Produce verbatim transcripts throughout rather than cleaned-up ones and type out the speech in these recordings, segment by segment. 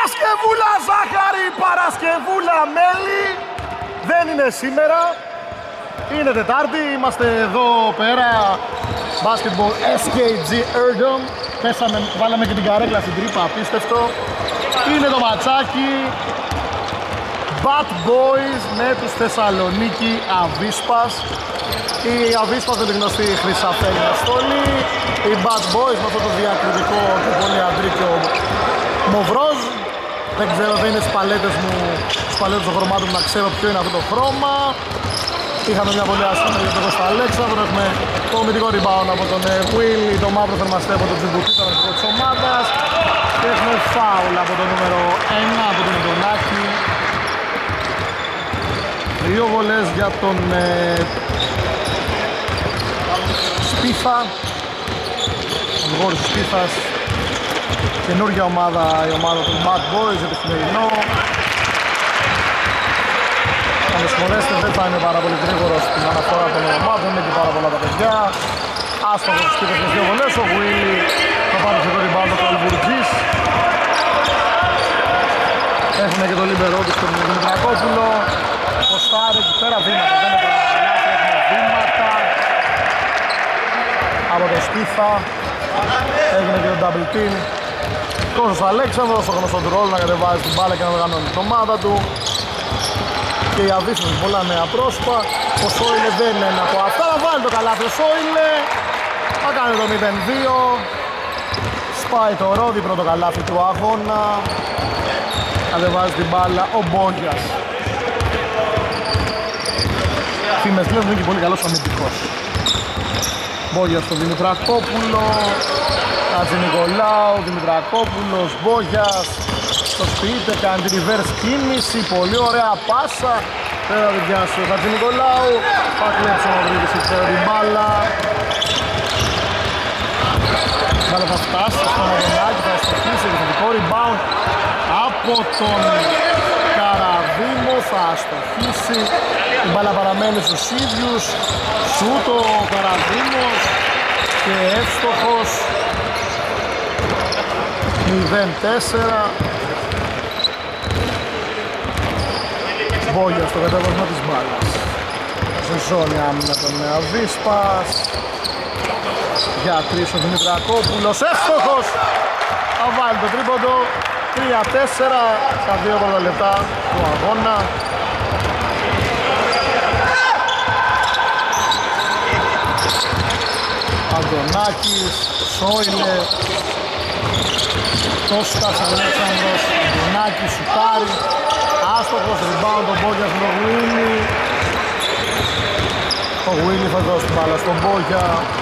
Παρασκευούλα ζάχαρη, Παρασκευούλα μέλι. Δεν είναι σήμερα, είναι Τετάρτη, είμαστε εδώ πέρα. Basketball ες κέι τζι Erdom. Πέσαμε, βάλαμε και την καρέκλα στην τρύπα, απίστευτο. Είναι το ματσάκι Bad Boys με τους Θεσσαλονίκη Αβίσπας. Η Αβίσπας με τη γνωστή χρυσαφένια στολή. Οι Bad Boys με αυτό το διακριτικό και πολύ αντρίκιο μοβρόζ. Δεν ξέρω, δεν είναι στις παλέτες μου, στις παλέτες των χρωμάτων μου να ξέρω ποιο είναι αυτό το χρώμα. Είχαμε μια πολύ άσχημη για τον Κώστα Αλέξανδρο. Έχουμε το αμυντικό rebound από τον Willy, το μαύρο θερμαστέ από τον Τζιμπουτή, τον αρχικό της ομάδας. Και έχουμε φάουλ από το νούμερο ένα, από τον Αντωνάκη. Δύο βολές για τον ε, Σπίθα. Ο Γόρης Σπίθας. Καινούργια ομάδα, η ομάδα του Bad Boys για το χειμερινό. Θα με συγχωρέσετε, δεν θα είμαι πάρα πολύ γρήγορος στην αναφορά των ομάδων, είναι και πάρα πολλά τα παιδιά. Άστοχος τους Σπίθας με δύο βολές, ο Willy θα πάρει και το rebound του Αλβουργής. Έχουμε και το λίμπερό του στον Δημητρακόπουλο. Ποστάρει εκεί πέρα, βήματα, δεν είναι παραδείγματα, έχουμε βήματα από το Σπίθα. Έγινε και το double team. Κώστας Αλέξανδρος, ο γνωστό του ρόλο να κατεβάζει την μπάλα και να οργανώνει την ομάδα του. Και η Αβίσπας με πολλά νέα πρόσωπα. Ο Σόιλε δεν είναι ένα από αυτά, να βάλει το καλάθι ο Σόιλε. Θα κάνει το μηδέν δύο. Σπάει το ρόδι, πρώτο καλάθι του αγώνα. Κατεβάζει την μπάλα ο Μπόγιας. Φήμες λένε είναι και πολύ καλός αμυντικός. Μπόγιας στο Δημητρακόπουλο. Χατζηνικολάου, Δημητρακόπουλος, Μπόγιας. Το σπίτι, κάνει τη reverse κίνηση. Πολύ ωραία πάσα. Πέρα την πιάσει ο Χατζηνικολάου. Θα κλέψει ο Μαυρίδης η την μπάλα. Η μπάλα θα φτάσει στον Αντωνάκη, θα αστοχίσει. Επιθετικό rebound από τον Καραδίμο. Θα αστοχίσει. Η μπάλα παραμένει στους ίδιους. Σούτο ο Καραδίμος και εύστοχος. μηδέν τέσσερα. Μπόγια στο κατέβασμα της μπάλας. Σε ζώνη άμυνα τον Αβίσπας. Για τρεις ο Δημητρακόπουλος. Εύστοχος! Θα βάλει το τρίποντο. τρία τέσσερα στα δύο πρώτα λεπτά του αγώνα. Αντωνάκης, Σόιλε, Κώστας Αλέξανδρος, Αντωνάκης, σουτάρι, άστοχος, rebound τον Μπόγια στον Willy. Ο Willy θα δώσει την μπάλα στον Μπόγια.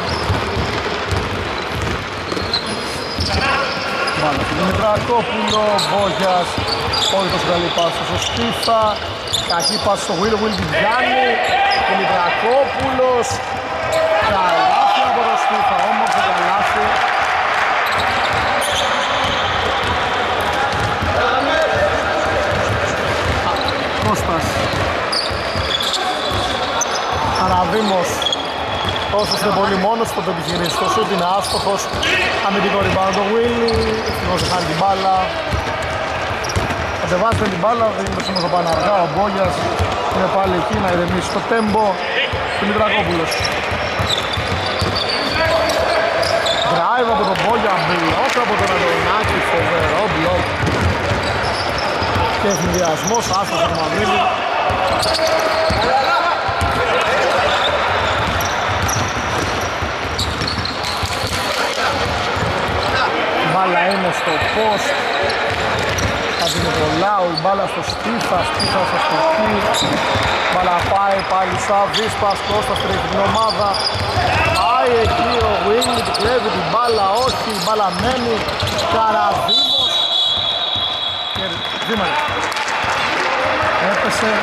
Μπάλα στον Δημητρακόπουλο, Μπόγιας, όχι τόσο καλή πάση στο Σπίθα. Κακή πάση στο Willy, Willy την πιάνει. Δημητρακόπουλος, καλάθι από το Σπίθα, όμορφο καλάθι. Κώστας Καραδίμος, όσο είναι πολύ μόνος του, το επιχειρήσει το σούτ, είναι άστοχος. Αμυντικό rebound το Willy, ευτυχώς θα χάνει την μπάλα. Κατεβάζει την μπάλα, δεν είναι όμως πάνω αργά, ο Μπόγιας είναι πάλι εκεί να ηρεμήσει το τέμπο του Δημητρακόπουλος. Drive από τον Μπόγια, μπλοκ από τον Αντωνάκη, φοβερό μπλοκ. Και ευνηδιασμός, άστος από τον Μαυρίδη. Η μπάλα είναι στο post. Χατζηνικολάου, η μπάλα στο Σπίθα, Σπίθα στο στοχή. Η μπάλα πάει πάλι σαν Βίσπας, Κώστας τρέχει την ομάδα. Πάει εκεί ο Willy, του κλέβει την μπάλα, όχι, η μπάλα μένει. Καραδίμος. Και δίμανε. Έπεσε.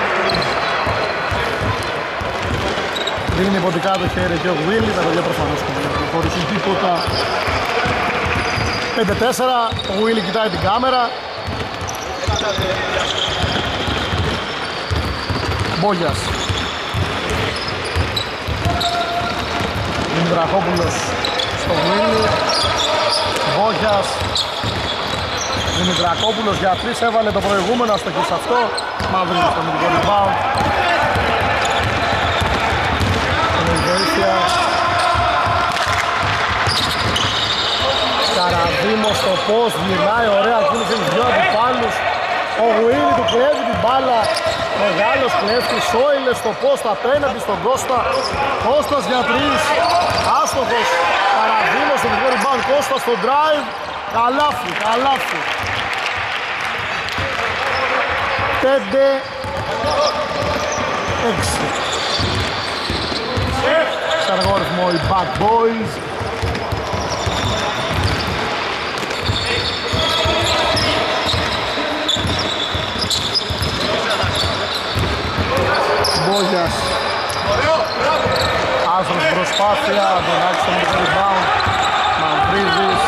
Δίνει υποτικά το χέρι και ο Willy, τα παιδιά προφανώς δεν χωρίς τίποτα. πέντε τέσσερα, ο Willy κοιτάει την κάμερα. Μπόγιας. Δημητρακόπουλος στο Willy. Μπόγιας. Δημητρακόπουλος για τρεις, έβαλε το προηγούμενο αστοχή σε αυτό. Μαύρης στο αμυντικό rebound. Είναι η βοήθεια. Καραδίμος στο post, γυρνάει ωραία κίνηση, έχει δυο αντιπάλους. Ο Γουίνι του κλέβει την μπάλα. Μεγάλος κλέφτης, Σόιλες στο post απέναντι στον Κώστα. Κώστας για τρεις, άστοχος. Καραδίμος στο δικό rebound, Κώστας στο drive. Καλάφι, καλάφι. Πέντε έξι. Σε αργό ρυθμό οι Bad Boys. Μπόγιας. Άσρος προσπάθεια, Αντωνάκης στο μικρό rebound. Μαυρίδης.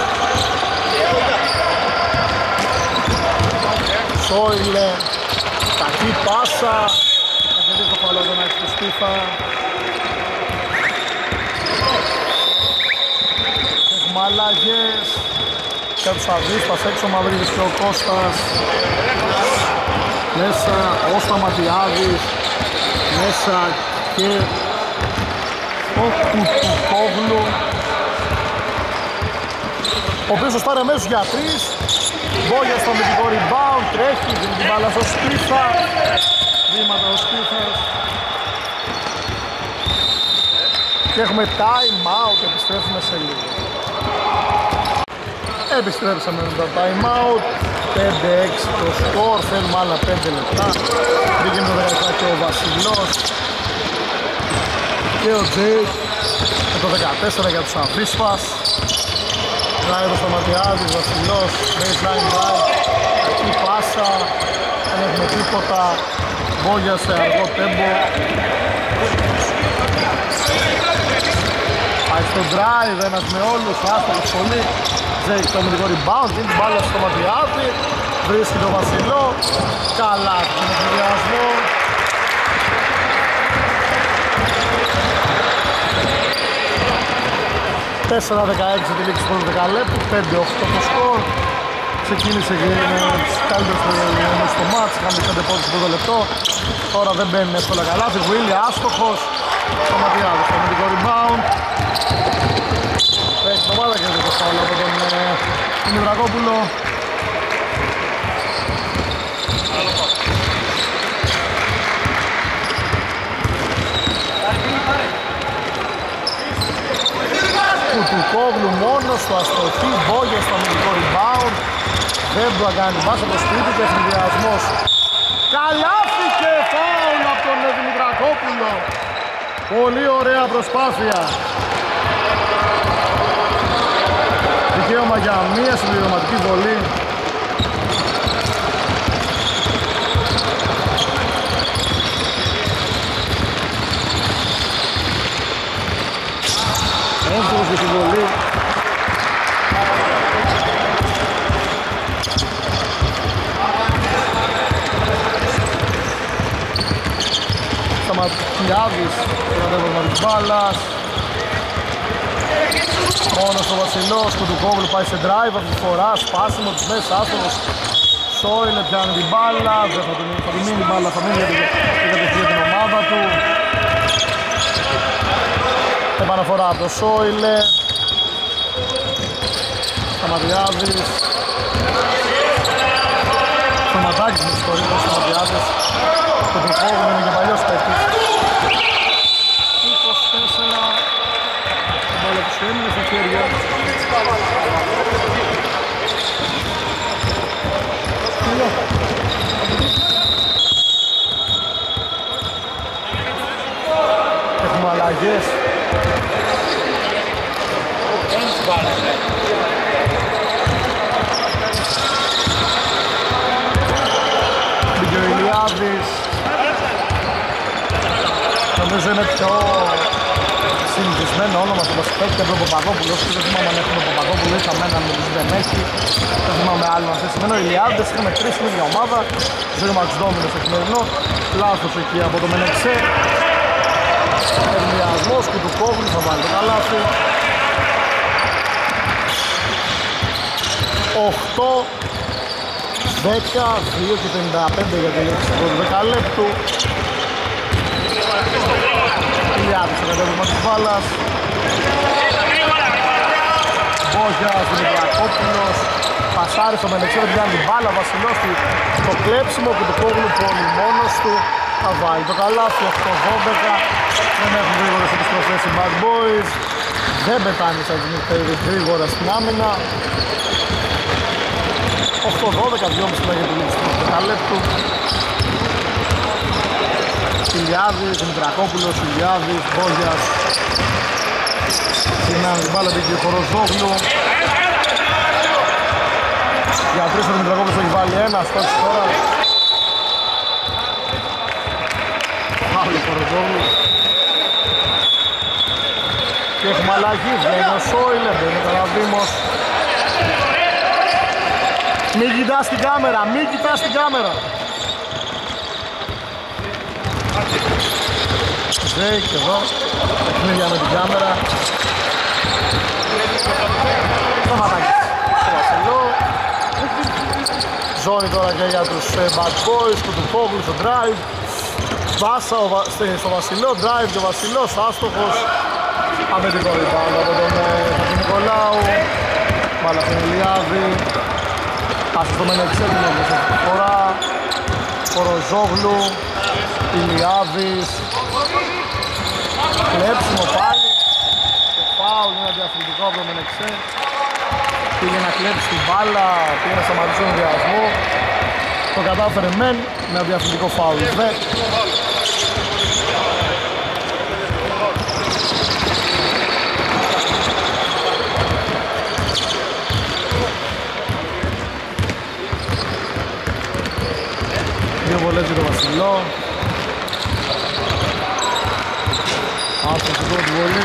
Σόιλε. Κακή πάσα. Επειδή το φαλό Αντωνάκης του Στίφα. Έχουμε αλλαγές. Και τους Αβίσπας έξω, Μαυρίδης και ο Κώστας. Μέσα ο Σταματιάδης. Μέσα και ο Κουτουκόγλου, ο οποίος θα στάρει αμέσως για τρεις. Μπόγια στο αμυντικό rebound, τρέχει, δίνει την μπάλα στο Σπίθα. Βήματα ο Σπίθας. Και έχουμε time out, επιστρέφουμε σε λίγο. Επιστρέψαμε με το time out. πέντε έξι το σκορ, θέλουμε άλλα πέντε λεπτά. Μπήκε με το δεκαεπτά και ο Βασιλός και ο Τζέικ με το δεκατέσσερα για τους Αβίσπας. Τράει το Σταματιάδης, Βασιλός, baseline drive, κακή πάσα, δεν έχουμε τίποτα. Μπόγια σε αργό τέμπο. Πάει στο drive, ένας με όλους, άστοχος πολύ. Τζέικ το αμυντικό rebound, δίνει την μπάλα στο Σταματιάδη, βρίσκει τον Βασιλό. Καλά, τον εφηδιασμό. τέσσερα δεκαέξι τη λήξη του δεκαλέπτου, πέντε οκτώ το σκορ. Ξεκίνησε και είναι καλύτερος στο μάτς, είχαμε πέντε πόντους στο πρώτο λεπτό. Τώρα δεν μπαίνει εύκολα καλά, Βουίλη άστοχος. Σταματιάδης στο αμυντικό rebound. Έχει το ομάδα και δεν το φάουλ από τον Δημητρακόπουλο. Κουτουκόγλου μόνος του, αστοχή, Μπόγια στο αμυντικό rebound. Δεν του κάνει πάσα το σπίτι και ευθυνδιασμός. Καλάφι και φάουλ από τον Δημητρακόπουλο. Πολύ ωραία προσπάθεια. Δικαίωμα για μία συμπληρωματική βολή. Έντρος για τη βολή. Σταματιάδης, το της μπάλας. Μόνος ο Βασιλός, Κουτουκόγλου πάει σε drive, αυτή τη φορά σπάσιμο της μέσα, άστοχος. Σόιλε πιάνει την μπάλα, δεν θα την μείνει την μπάλα, θα μείνει για την, την ομάδα του. Επαναφορά από το Σόιλε. Σταματιάδης. Σταματάκης με συγχωρεί, ο Σταματιάδης. Κουτουκόγλου είναι και παλιός παίκτης. είκοσι τέσσερα. Η μπάλα του έμεινε στα χέρια. Έχουμε αλλαγές. Μπήκε ο Ηλιάδης. Νομίζω είναι πιο συνηθισμένο όνομα του παίκτη από τον Παπαδόπουλο. Δεν θυμάμαι αν έχουμε Παπαδόπουλο, είχαμε έναν με τους δεν έχει. Δεν θυμάμαι άλλον ασθεσμένο. Ο Ηλιάδης, είχαμε τρεις στην ίδια ομάδα. Ζωή Μαξ Ντόμινο στο χειμερινό. Λάθος εκεί από το Μενεξέ. Ερμιασμός και του Κόβουλου θα βάλει το καλάθι. οκτώ δέκα, δύο και πενήντα πέντε για τη λήξη του δεκαλέπτου. Ηλιάδης στο κατέβημα της μπάλας. Μπόγιας, Δημητρακόπουλος. Πασάρι στο Μενεξέ, δεν πιάνει την μπάλα. Βασιλός του το κλέψιμο και του Κόγλου πολύ μόνος του. Θα βάλει το καλάθι, οκτώ δώδεκα. Δεν έχουν γρήγορες επιστροφές οι Bad Boys. Δεν πετάνε σαν την γρήγορα στην άμυνα. οκτώ δώδεκα, δυόμισι για τη λήξη του δεκαλέπτου. Ηλιάδης, Δημητρακόπουλος, Ηλιάδης, Μπόγιας. Συνάνε την μπάλα πήγε ο Χοροζόγλου. Για τρεις ο Δημητρακόπουλος έχει βάλει ένα, στόχος τώρα. Πάλι ο Χοροζόγλου. Και έχουμε αλλαγή, βγαίνει ο Σόιλερ, δεν είναι Καραδήμος. Μην κοιτάς την κάμερα, μην κοιτάς την κάμερα. Ζέικ εδώ, παιχνίδια με την κάμερα. Σταματάκης στο Βασιλό. Ζώνη τώρα και για τους Bad Boys, του Τουπόγλου στο drive. Πάσα στο Βασιλό, drive και ο Βασιλός άστοχος. Αμυντικό rebound από τον Νικολάου. Μπάλα στον Ηλιάδη. Πάσα στο Μενεξέ, την έδωσε φορά. Χοροζόγλου. Ηλιάδης. Κλέψιμο πάλι. Και φάουλ, είναι διαφορετικό από το Μενεξέ. Πήγε να κλέψει την μπάλα, πήγε να σταματήσει τον διασμό. Το κατάφερε μεν με διαφορετικό φάουλ. Δε. Δύο βολές για τον Βασιλό. Άσος την πρώτη βολή.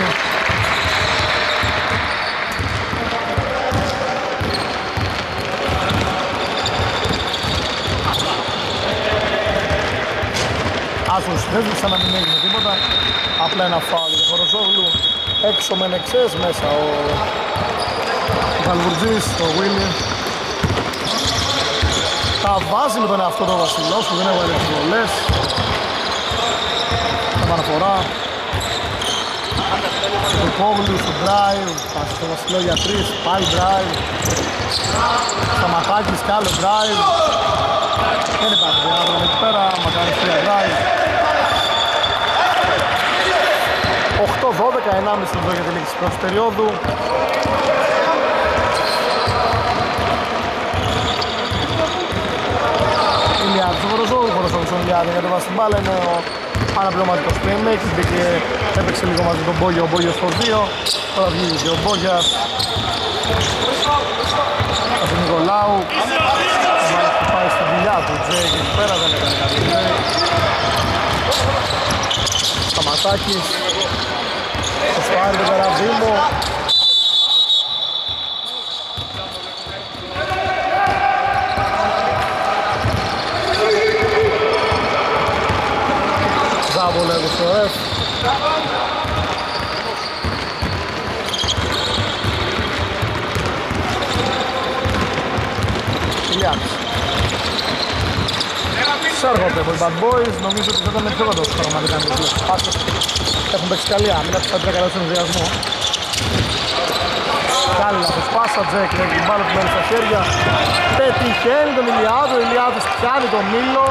Άσος δεν δείξα να μην έγινε τίποτα. Απλά ένα φάουλ για τον Χοροζόγλου. Έξω Μενεξές, μέσα ο Γαλβουρτζής, ο Βίλι. Τα βάζει με τον εαυτό του Βασιλός που δεν έβαλε τις βολές. Επαναφορά. Το Κόγλου στο drive. Πάση στο Βασιλό για τρεις. Πάλι drive. Σταματάκης κι άλλο drive. Δεν υπάρχει διάδρομο εκεί πέρα. Μακαριστρία drive. οκτώ δώδεκα, ενάμιση λεπτό για τη λήξη της πρώτης περίοδου. Ηλιάδης ο Χοροζόγλου, Χοροζόγλου στον Ηλιάδη για το βάση την μπάλα, είναι ο αναπληρωματικός playmaker, μπήκε, έπαιξε λίγο μαζί τον Μπόγιο, ο Μπόγιος στο δύο, τώρα βγήκε και ο Μπόγιας. Από τον Νικολάου, πάει στην δουλειά του, Τζέι και εκεί πέρα δεν έκανε κάτι Τζέι. Σταματάκης, στο σπάρι του Καραδίμου. Ζάβο λέγω στο F. Ηλιάδης. Σέρχονται από οι Bad Boys, νομίζω ότι θα ήταν πιο κοντός πραγματικά με τους πάσες. Έχουν παίξει καλή άμυνα, τους θα τρέχει καλά στον ενδιασμό. Κάλλη λάθος πάσα, Τζέκ έχει την μπάλα του μένει στα χέρια. Πετυχαίνει τον Ηλιάδο, ο Ηλιάδης πιάνει τον Μήλο.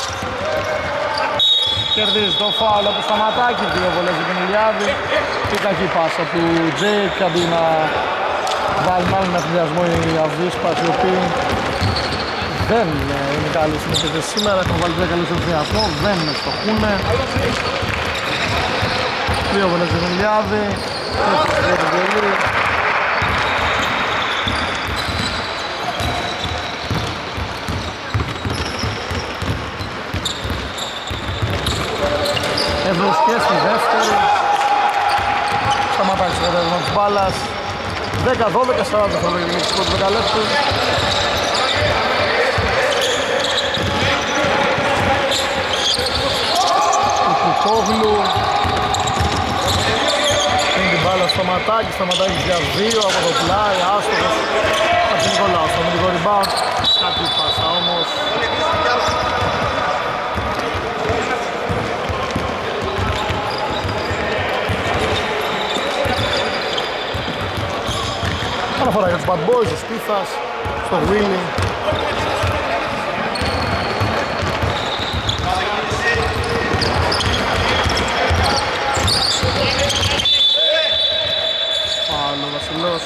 Κερδίζει το φάουλ από το Σταματάκη, δύο βολές για τον Ηλιάδη. Η κακή πάσα του Τζέικ, αντί να βάλει μάλλον ένα συνδυασμό οι Αβίσπας, οι οποίοι δεν είναι καλοί συνήθειες σήμερα. Έχουν βάλει δύο καλούς συνδυασμό, δεν ευστοχούνε. Δύο βολές για τον Ηλιάδη. Ευρωστιές στη δεύτερη. Σταματάει στο κατέβημα της μπάλας. δέκα δώδεκα, σαράντα δευτερόλεπτα για λήξη του δεκαλέπτου. Του Κουκόγλου. Είναι την μπάλα στο Σταματάκη. Σταματάκης για δύο από το πλάι. Άστοχος. Από τον Νικολάου στο αμυντικό rebound. Κάτι πάσα όμως. Αναφορά για τους Bad Boys, ο Σπίθας, στο Willy. Φάουλ ο Βασιλός.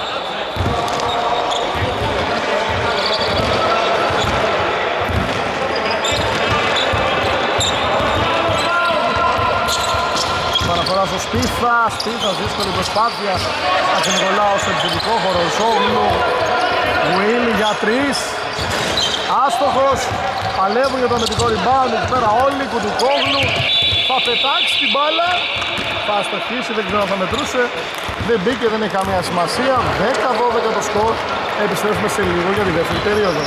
Παραφορά στο Σπίθα, Σπίθας δύσκολη προσπάθεια. Αχινικολάου στο επιθετικό χώρο, Ζόγλου. Willy για τρεις. Άστοχος. Παλεύουν για το αμυντικό rebound. Εκεί πέρα όλοι, Κουντουκόγλου. Θα πετάξει την μπάλα. Θα αστοχίσει, δεν ξέρω αν θα μετρούσε. Δεν μπήκε, δεν έχει καμία σημασία. δέκα δώδεκα το σκορ. Επιστρέφουμε σε λίγο για τη δεύτερη περίοδο.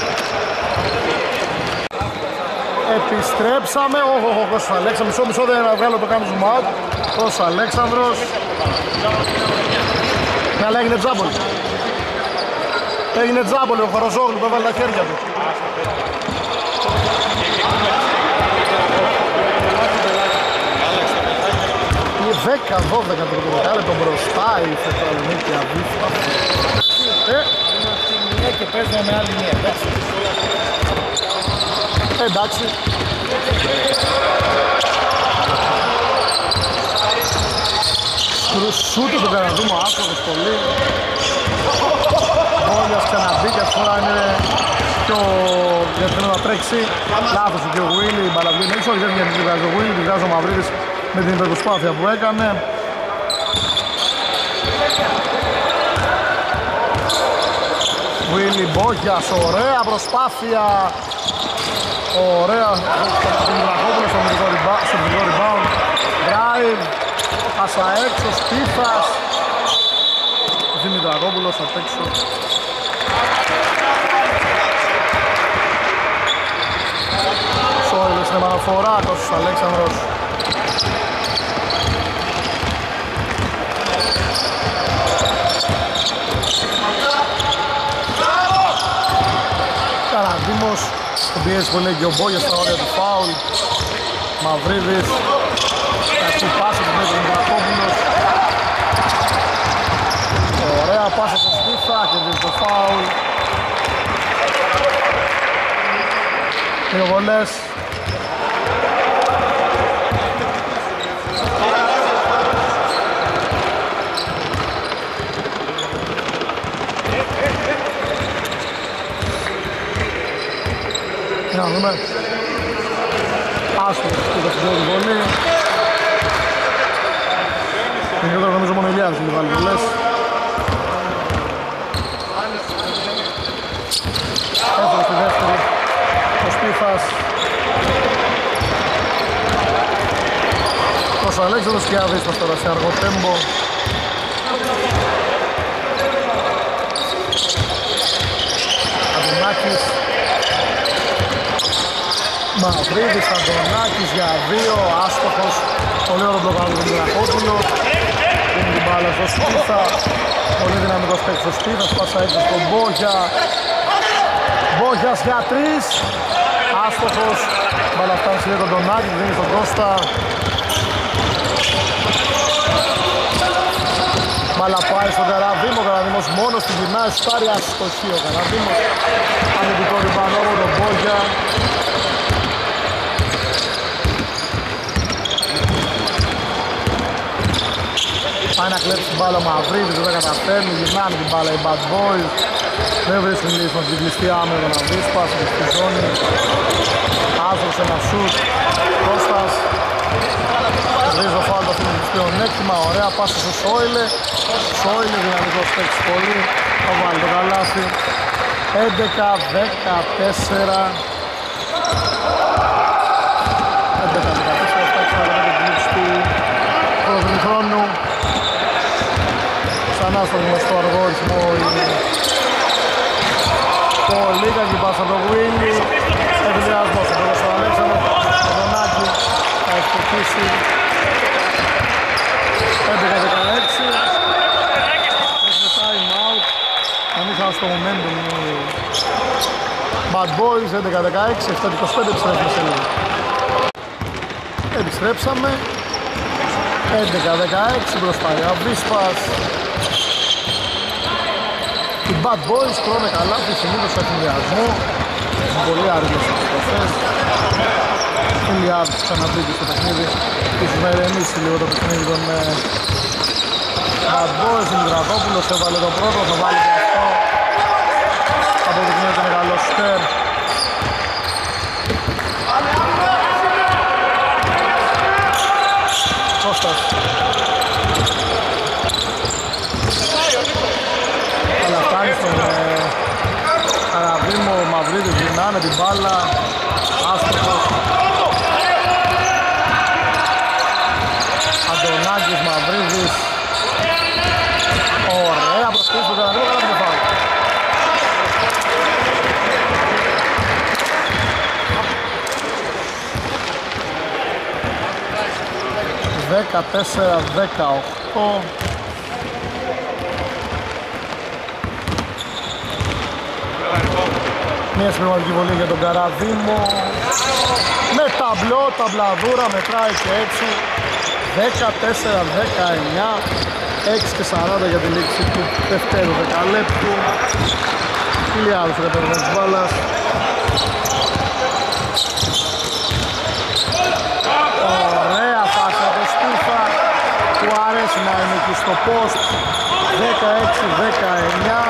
Επιστρέψαμε. Όχι, όχι, Κώστας Αλέξανδρος. Μισό, μισό, δεν βγάλω το κάνω zoom out. Κώστας Αλέξανδρος. Ναι, αλλά έγινε τζάμπολ. Έγινε τζάμπολ ο Χοροζόγλου που έβαλε τα χέρια του. δέκα δώδεκα το δεκάλεπτο μπροστά η Θεσσαλονίκη Αβίσπα. Ε, είναι αυτή η μία και παίζουμε με άλλη μία, εντάξει. Εντάξει. Κρουσούτο τον Καραδούμο, άστοχος πολύ. Μπόλιας ξαναμπήκε, αυτή φορά είναι πιο διαθέτω να τρέξει. Λάθος και ο Willy, η μπαλαβή είναι έξω, όχι δεν γιατί βγάζει ο Willy, τη βγάζει ο Μαυρίδης με την υπερπροσπάθεια που έκανε. Willy Μπόγιας, ωραία προσπάθεια. Ωραία, στον Δημητρακόπουλο στο αμυντικό rebound. Drive, πάσα έξω, Σπίθας. Δημητρακόπουλος απ' έξω. Σόιλες στην επαναφορά, Κώστας Αλέξανδρος. Καραντήμος, τον πιέζει πολύ και ο Μπόγιας στα όρια του φάουλ. Μαυρίδης, κακή πάσα του Δημήτρη Δημητρακόπουλος. Ωραία πάσα στο Σπίθα και δίνει το φάουλ. Δύο βολές. Για να δούμε. Άσχος και στην πρώτη βολή. Γενικότερα νομίζω μόνο Ηλιάδης είναι βάλει βολές. Έφερε στη δεύτερη ο Σπίθας. Ο Αλέξανδρος και Αβίσπας τώρα σε αργό τέμπο. Αντωνάκης. Μαυρίδης, Αντωνάκης για δύο, άστοχος. Πολύ ωραίο μπλοκ από τον Δημητρακόπουλο. Είναι την μπάλα στο Σπίθα. Πολύ δυναμικός παίκτης ο Σπίθας, πάσα έξω στον Μπόγια. Μπόγιας για τρεις. Άστοχος. Μπάλα φτάνει σε τον Αντωνάκη, δίνει στον Κώστα. Μπάλα πάει στον Καραδήμο, ο Καραδήμος μόνος στην γυρνάει, στάρει αστοχή ο Καραδήμος. Αμυντικό ριμπάνο από τον Μπόγια. Πάει να κλέψει την μπάλα ο Μαυρίδης, δεν καταφέρνει, γυρνάνε την μπάλα οι Bad Boys. Δεν βρίσκουν λύση με την κλειστή άμυνα να Βίσπας, στη ζώνη. Άστρος ένα σουτ, Κώστας. Βρίζει το φάουλ, το αφήνει στο πλεονέκτημα, ωραία πάσα στο Σόιλε. Σόιλε, δυναμικός παίκτης πολύ, θα βάλει το καλάθι. έντεκα δεκατέσσερα. έντεκα δεκατέσσερα, φτάξαμε να την κλείψη του πρώτου χρόνου. Ξανά στο γνωστό αργό ρυθμό πολύ κακή πάσα από το Willy. Ευδιασμός από τον Αλέξανδρο, τον Δονάκη θα εισποκίσει. έντεκα δεκαέξι. Έχουμε time out. Αν είχαμε στο momentum οι Bad Boys. έντεκα δεκαέξι, επτά είκοσι πέντε, επιστρέφουμε σε λίγο. Επιστρέψαμε. έντεκα δεκαέξι μπροστά η Αβίσπας. Οι Bad Boys τρώνε καλά, τη συνήθως σε εφηδιασμό. Πολύ άργες επιστροφές. Χιλιάδες ξαναμπήκε στο παιχνίδι. Τους μερεμίσει λίγο το παιχνίδι των Bad Boys. Δημητρακόπουλος έβαλε το πρώτο, θα βάλει και αυτό. Αποδεικνύεται μεγάλο στέρ. Κώστας. Αλλά φτάνει στον Καραβίμο, ο Μαυρίδης γυρνάνε την μπάλα. Άστοχος. Αντωνάκης, Μαυρίδης. Ωραία προσπίση του Καραβίμο, καλά το φάουλ. δεκατέσσερα δεκαοκτώ. Μια συμπληρωματική βολή για τον Καραδίμο. Με ταμπλό, ταμπλαδούρα, μετράει και έτσι. δεκατέσσερα δεκαεννιά. έξι και σαράντα για τη λήξη του δευτέρου δεκαλέπτου. Χιλιάδες ρεπέρδες της μπάλας. Ωραία πάσα το Στούφα. Του αρέσει να είναι εκεί στο post. δεκαέξι δεκαεννιά.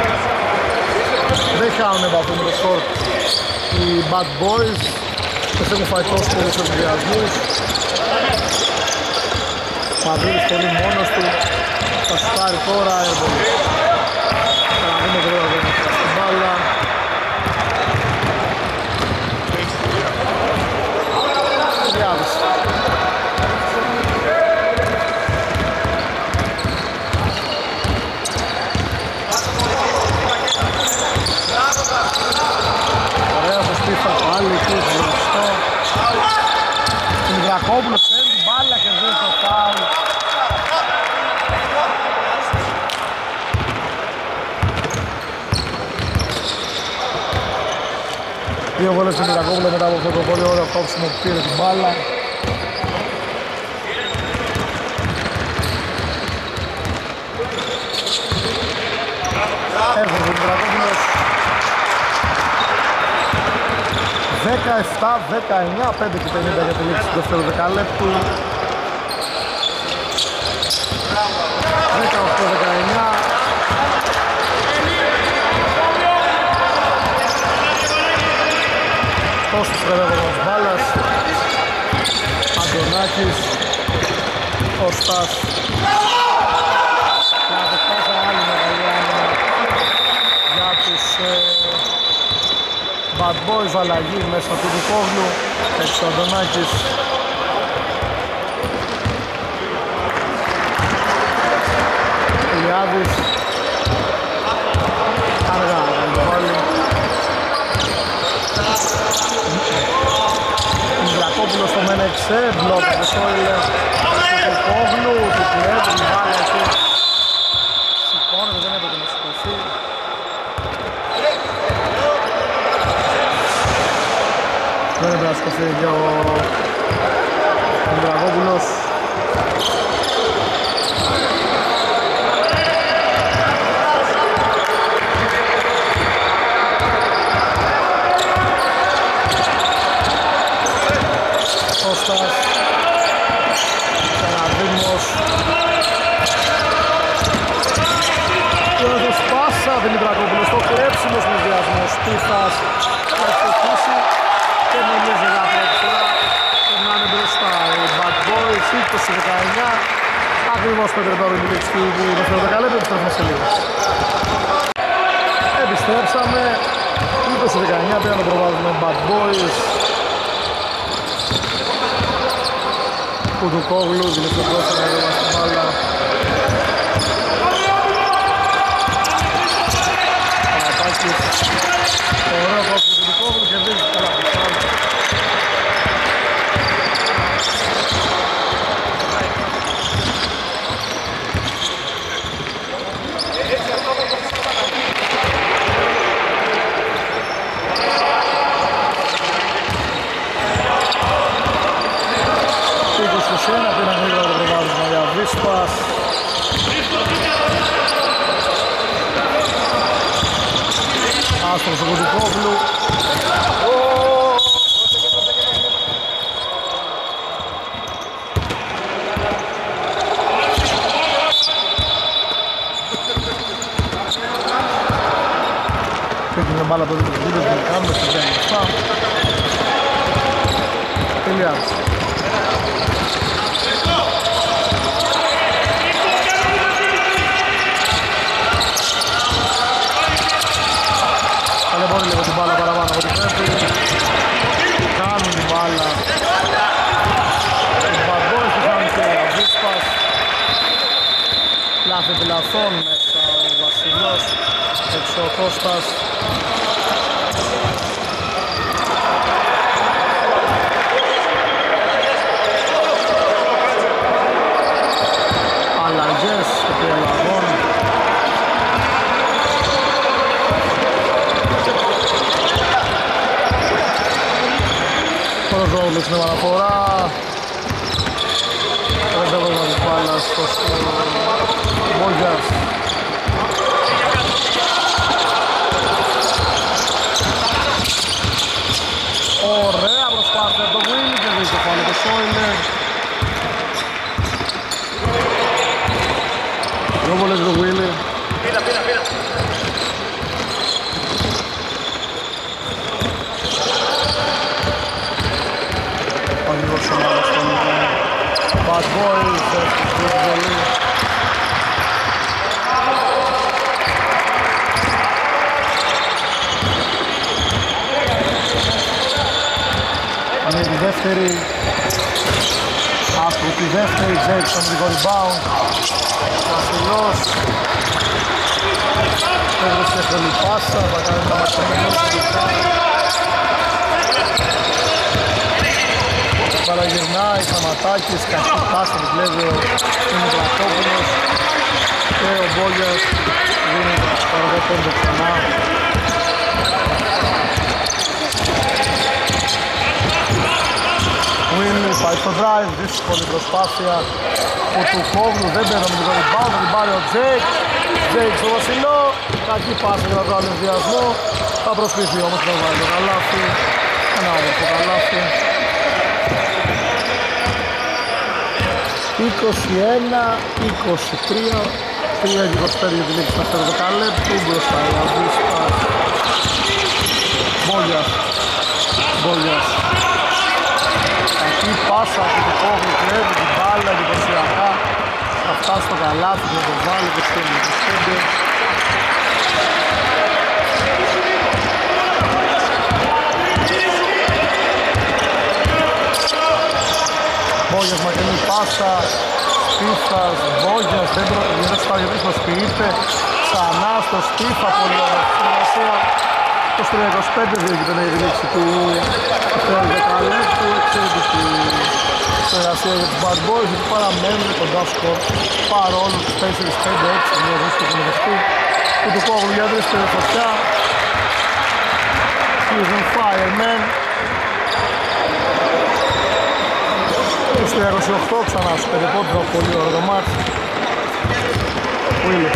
Δεν χάνουν επαφή με το σκορ οι Bad Boys. Δεν έχουν φάει τόσο πολλούς ενδιασμούς. Μαυρίδης πολύ μόνος του. Θα σουτάρει τώρα. Θα δούμε γρήγορα δεν έχει στην μπάλα. Τριάδες. Ωραία στο Στίφα, πάλι εκεί γνωστό. Δημητρακόπουλος παίρνει την μπάλα και δίνει το φάουλ. Δύο βόλες του Δημητρακόπουλου μετά από αυτό το πολύ ωραίο κόψιμο που πήρε την μπάλα. Έρχεται ο Δημητρακόπουλος. δεκαεπτά δεκαεννιά, πέντε και πενήντα για τη λήξη του δεύτερου δεκαλέπτου. δεκαοκτώ δεκαεννιά. Τόσο στρεβεύω της μπάλας. Αντωνάκης. Κώστας. Και αδεκτάσα άλλη μεγάλη άμυνα για τους Bad Boys. Αλλαγή μέσα του Δικόγλου. Έτσι ο Αντωνάκης. Ηλιάδης. Αργά θα το βάλει. Μητρακόπουλος στο Μένεξε, μπλοκ από το Σόιλε. Του Δικόγλου, του κλέβει την μπάλα εκεί. Σηκώνεται, δεν έπρεπε να σηκωθεί. Δεν έπρεπε να σηκωθεί και ο Μητρακόπουλος. Κώστας, Καραδίμος. Πρόεδρος πάσα, Δημητρακόπουλος στο κλέψιμο στον διάσμο. Στίφας θα ευτυχίσει και νομίζει για πρώτη φορά. Περνάνε μπροστά οι Bad Boys, είκοσι δεκαεννιά. Ακριβώς πέντε τώρα η λήξη του δεύτερου δεκαλέπτου, επιστρέφουμε σε λίγο. Επιστρέψαμε, είκοσι δεκαεννιά πήραν το προβάδισμα οι Bad Boys. Κουδουκόγλου, δηλαδή πρόσφατα εδώ στην μπάλα. Παραπάκης, ωραίο πας του Κουδουκόγλου και δείχνει καλά από το φάουλ. Ένα πήραν γρήγορα το προβάδισμα για Βίσπας. Άστρος ο Κοντικόβλου. Πήγαινε μπάλα από το βίντεο που κάνουμε στις δέκα. Τελειάζει. Ταλαιπωρεί λίγο την μπάλα παραπάνω από την πρέπει. Κάνουν την μπάλα. Τους Bad Boys του κάνουν και ο Βίσπας. Λάθη πελαθών μέσα ο Βασιλός. Έξω ο Κώστας. Αλλαγές στο πελαγόν. Προζόβλης με αναφορά. Δεν έβαλα την μπάλα στο Μπόγιας. Ωραία προσπάθεια το Willy και δεν το πάλι το Σόιλερ. Δυο βολές το Willy. Πήρα, πήρα, πήρα. Πανίγος ομάδας των Bad Boys, στους δύο βολή. Είναι τη δεύτερη. Άστρο τη δεύτερη, Τζέικσον με το rebound. Βασιλός. Έβρεσε πολύ πάσα, θα κάνει ένα μαξιμένο. Παραγυρνάει, Σαματάκης, κακή πάσα που κλέβει ο Δημητρακόπουλος. Και ο Μπόγιας δίνει το αργότερο ξανά. Willy πάει στο drive, δύσκολη προσπάθεια ο Τουκόγλου, δεν παίρνει με το rebound, την πάρει ο Τζέικ. Τζέικ στο Βασιλό, κακή πάσα για να βγάλει ενδιασμό. Θα προσπίσει όμως να βάλει το καλάθι, ένα όμορφο καλάθι. είκοσι ένα είκοσι τρία, τρία και είκοσι πέντε για τη λήξη δεύτερου δεκαλέπτου, μπροστά η Αβίσπας. Μπόγιας, Μπόγιας. Κακή πάσα από το κόβει, κλέβει την μπάλα εντυπωσιακά. Θα φτάσει στο καλάθι και να το βάλει και στο είκοσι πέντε. Μπόγιας μακρινή πάσα, Σπίθας, Μπόγιας, δεν προσποιείται, ξανά στο Σπίθα, πολύ ωραία συνεργασία. Το τρία είκοσι πέντε διέγεται η λήξη του δεύτερου δεκαλέπτου, εξαιρετική συνεργασία για τους Bad Boys, γιατί παραμένουν κοντά σκορ παρόλο τους τέσσερα πέντε έξι, μια δύσκολη που δεχτεί, που του κόβουν για τρεις πέντε φωτιά. Fusion Fireman. Στο είκοσι οκτώ ξανά στο περιπότρο, πολύ ωραίο το μάτς. Willy.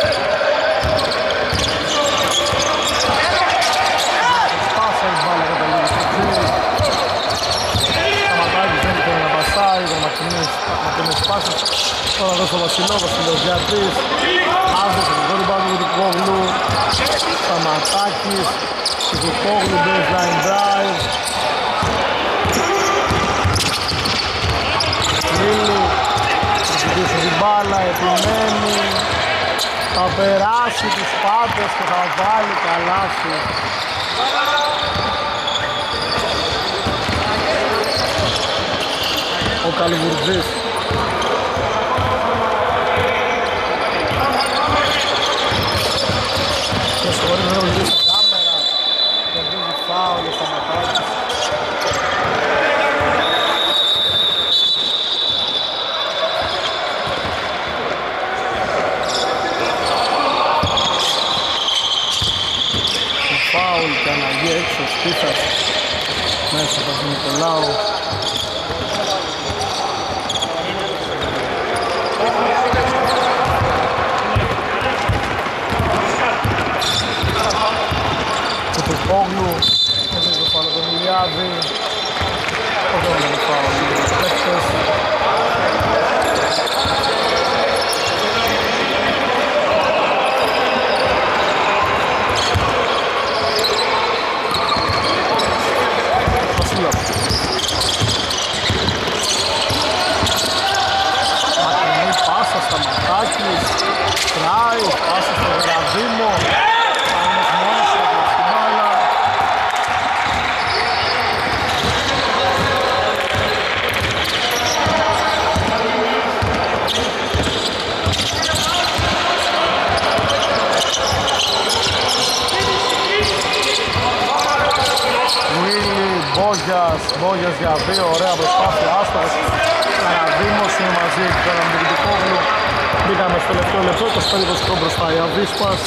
Πάσα η μπάλα καταλήγει στο τζίρι. Σταματάκης δεν ήθελε να πασάει, δεν μακρινές πάσες. Τώρα εδώ στο Βασιλό, Βασιλός για τρεις. Άζωσε το ριμπάουντ του Κόβλου. Σταματάκης, του Κόβλου, baseline drive. Willy, θα κοιτήσει την μπάλα, επιμένει, θα περάσει τους πάντες και θα βάλει καλάθι. Ο Καλιγουρτζής. Και σχολεί να ρωτήσει την κάμερα, κερδίζει φάουλ ο Σταματάκης. Φάουλ και αναγκή έξω, Σπίθας μέσα από τον Νικολάου. Όγλου, είναι το φάουλ τον Ηλιάδη. Όχι όλο το φάουλ, οι παίκτες. Βασίλο. Μακρινή πάσα στα Ματάκης. Τράι, πάσα στο Γεραδίμο. Μπόγιας, Μπόγιας για δύο, ωραία προσπάθεια, άστοχος. Καραδίμος είναι μαζί εκεί πέρα με τον Κιτικόγλου. Μπήκαμε στο τελευταίο λεπτό, είκοσι πέντε είκοσι μπροστά η Αβίσπας.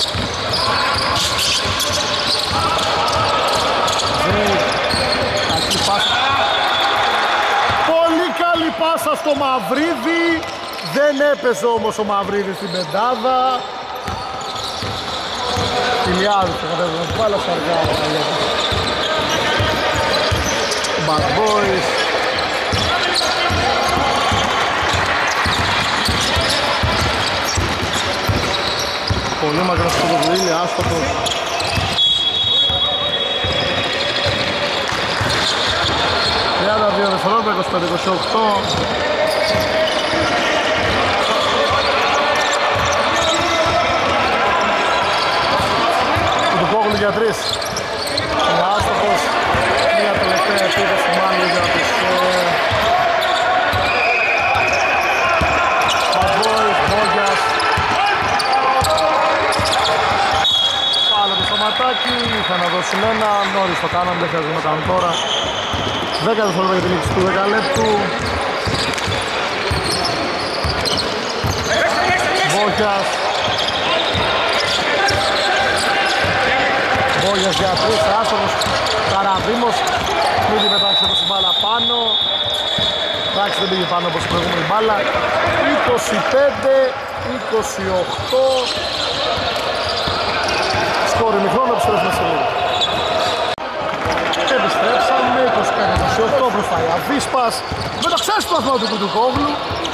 Καλή πάσα. Πολύ καλή πάσα στο Μαυρίδη. Δεν έπαιζε όμως ο Μαυρίδης στην πεντάδα. Ηλιάδης θα κατέβαινε την μπάλα στα αργά. Bad Boys. Πολύ μακρά στο Κοντοβουίλη, άστοχος. τριάντα δύο δευτερόλεπτα, είκοσι πέντε είκοσι οκτώ. Του Κόγλου για τρεις. Είναι άστοχος. Μια τελευταία επίδεση μάλλον για τους Bad Boys, Μπόγιας. Πάλι το σταματάκι, θα να δώσουν ένα, νωρίς το κάναμε, δεν χρειάζεται να κάνουν τώρα. δέκα δευτερόλεπτα για την λήξη του δεκαλέπτου. Μπόγιας. Μπόγιας για τρεις, άστοχος. Καραδίμος, μην πετάξει εδώ στην μπάλα πάνω. Εντάξει, δεν πήγε πάνω όπως η προηγούμενη μπάλα. είκοσι πέντε είκοσι οκτώ. Σκόρ ημιχρόνο, επιστρέφουμε σε λίγο. Επιστρέψαμε, είκοσι πέντε είκοσι οκτώ μπροστά η Αβίσπας. Με το ξέσπασμα του Κουτουκόγλου.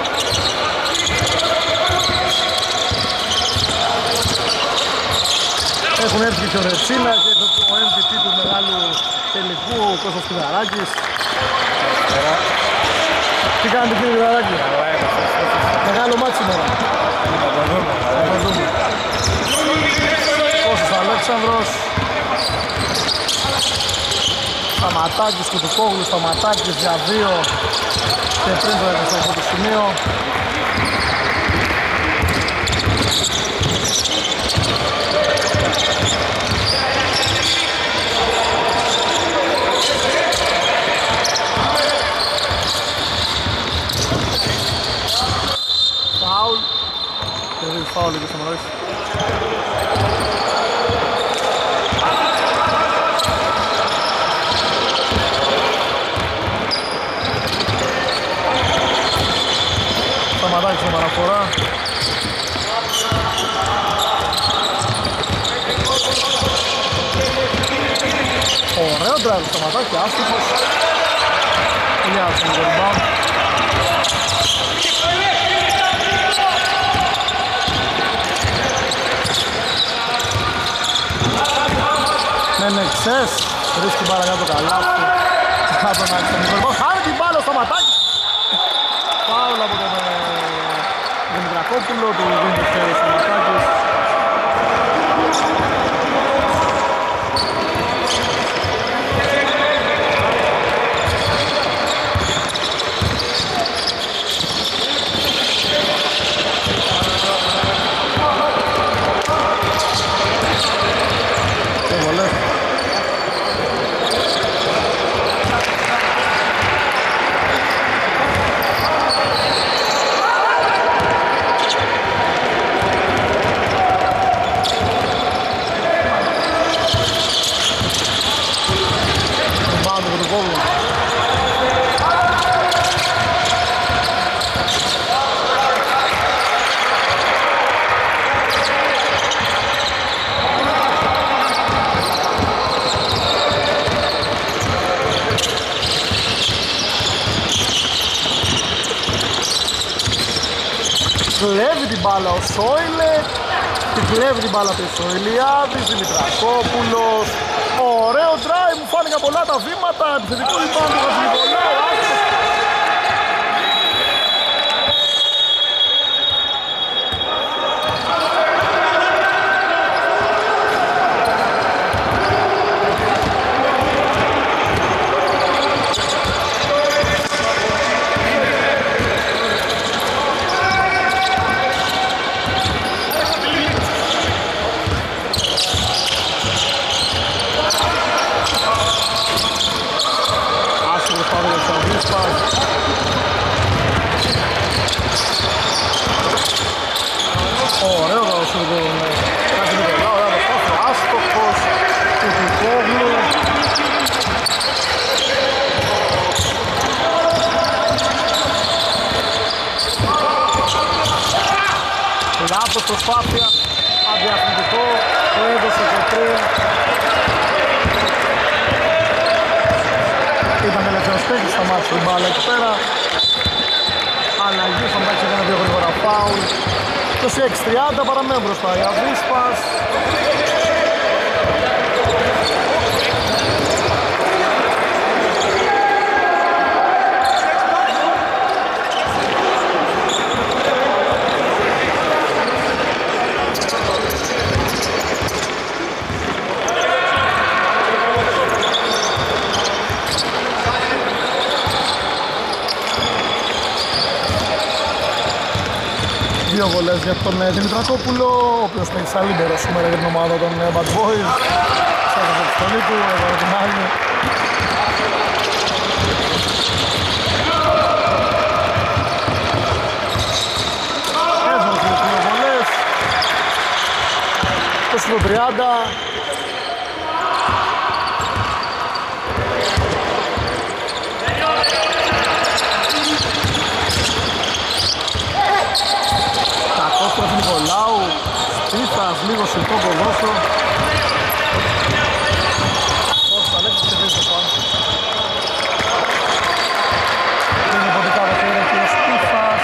Έχουν έρθει και ο Ρετσίνα και ο εμ βι πι του μεγάλου τελικού, ο Κώστας Πιδαράκης. Τι κάνετε κύριε Πιδαράκη? Μεγάλο μάτσι σήμερα. Θα το δούμε. Κώστας Αλέξανδρος. Σταματάκης, Κουτουκόγλου, Σταματάκης για δύο. Και πριν το έκανα στο πρώτο σημείο. Φάουλ. Τελείως φάουλ και Σαμαράκης. Σταματάκης με παραφορά. Ωραίο drive στο Σταματάκη, άστοχος. Ηλιάδης με το rebound. Μενεξές, βρίσκει μπάλα κάτω καλάθι. Κάτω να εξτομικό. Χάνει την μπάλα στο Σταματάκη. Φάουλ από τον Δημητρακόπουλο, του δίνει το χέρι στο Σταματάκης. κλέβει την μπάλα ο Σόιλε, την κλέβει την μπάλα του Σοηλιάδης, Δημητρακόπουλος. Ωραίο drive, μου φάνηκαν πολλά τα βήματα, επιθετικό λοιπόν του Βασιλικολάου. Ωραίο δώσο τον Χατζηνικολάου, ωραίο δώσο, άστοχος του Τουκόγλου. Λάθος προσπάθεια, αδιαθλητικό, το έδωσε και πριν. Ήταν ελεύθερος παίκτης, σταμάτησε την μπάλα εκεί πέρα. Αλλαγή, θα μπάξει ένα δύο γρήγορα φάουλ. είκοσι έξι τριάντα παραμένουν μπροστά η Αβίσπας. Δύο βολές για τον Δημητρακόπουλο, ο οποίος παίζει σαν λίμπερο σήμερα για την ομάδα των Bad Boys. Σέβασε τη στολή του, έβαλε την άλλη. Έβαλε τις δύο βολές. είκοσι δύο τριάντα. Νικολάου, Σπίθας, λίγο συρτό ποδόσο. Πώς θα λέξεις και δεις το πάνω. Είναι υποτικά το πήρε και ο Σπίθας.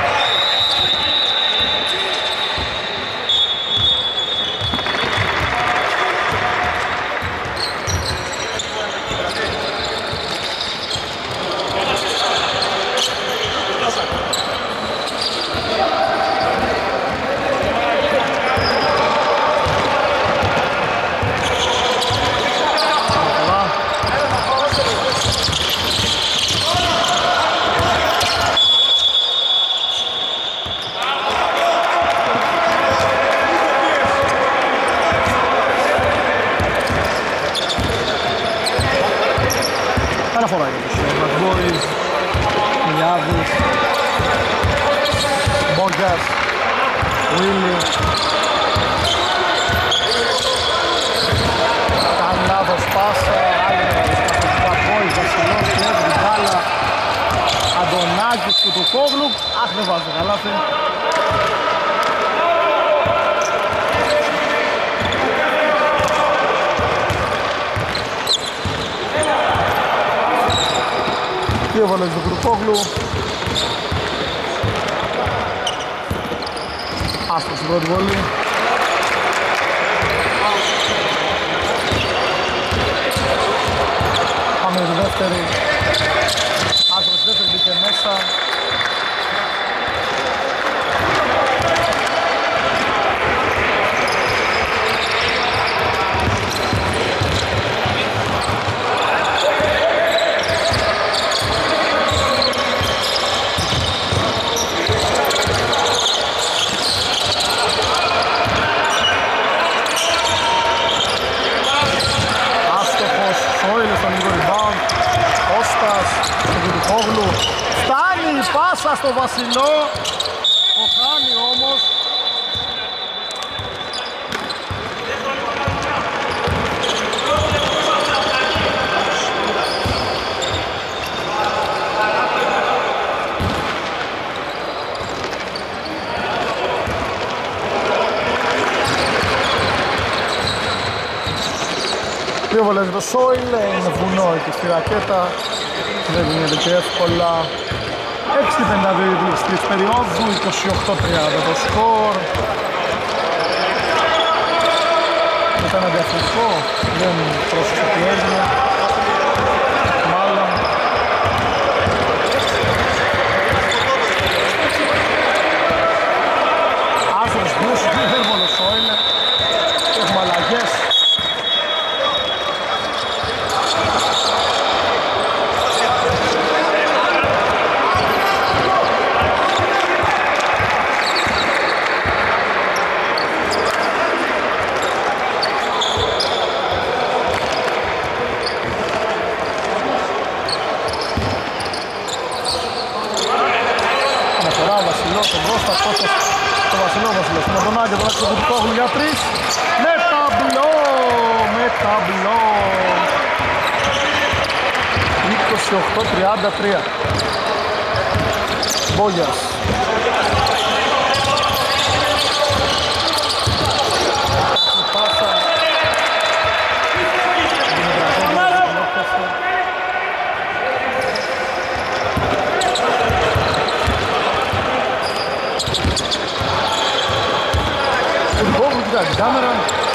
Αναφορά για τους Bad Boys, Μιλιάδης, Μπόγκας, Βίλι. Κάνει λάθος πάσα, άλλη στους Bad Boys, Βασιλός, κλέβει την μπάλα. Αντωνάκης του Τουκόγλου, αχ δεν βάζει το καλάθι. Δύο βολές του Τουκόγλου. Άστος στην πρώτη βολή. Πάμε για τη δεύτερη. Άστος στη δεύτερη μπήκε μέσα. Φτάνει η πάσα στο Βασιλό, το χάνει όμως. Δύο βολές για το Σόιλ, είναι βουνό εκεί στη ρακέτα. Δεν γίνεται και εύκολα. έξι πενήντα δύο της τρίτης περίοδου, είκοσι οκτώ τριάντα το σκορ. Ήταν αντιαθλητικό, δεν πρόσεξε τι έγινε. Μάλλον. Άσος Μπούς, υπέρβολος Σόιλε. Έχουμε αλλαγές. Τον Κώστα, Κώστας, το Βασιλό Βασιλός, με τον Άγγελο, τον Κουτικόγλου για τρεις, με ταμπλό, με ταμπλό, είκοσι οκτώ τριάντα τρία, Μπόγιας. Την κάμερα.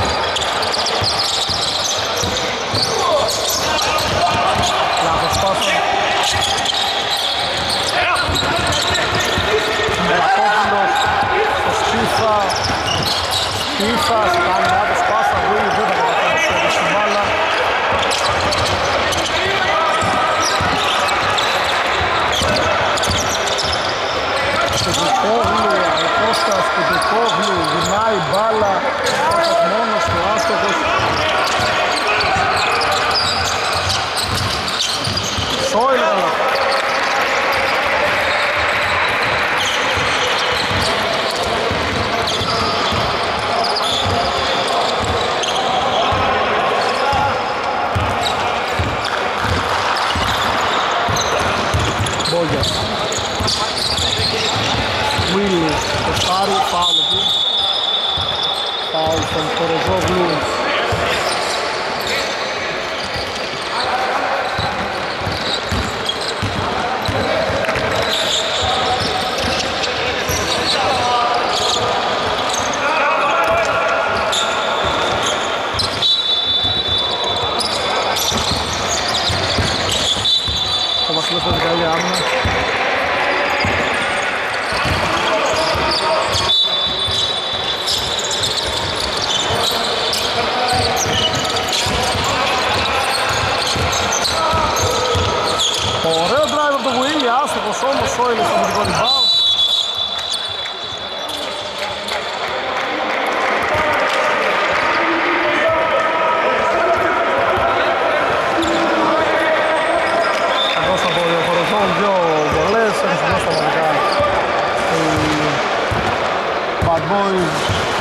Λάθος πάσα. Μελακόπουλος στο Σπίθα. Σπίθας κάνει λάθος πάσα. Βίλη δεν θα καταφέρει στην μπάλα. Κουτικόγλου, ο Κώστας Κουτικόγλου, γυρνάει μπάλα. Μόνος του άστοχος. Σόιλε καλά. Μπόγιας. Βίλι, το Στάρι, φάουλ εκεί. Φάουλ στον Κοροζόγλου. Ο Βασιλός θα δικάει για άμυνα. Ωραίο drive από το Γουίλι, άστοχος όμως Σόιλε στο αμυντικό rebound. Εδώ στα χωριζόν δύο βολές, έχουν σημειώσει πραγματικά οι Bad Boys.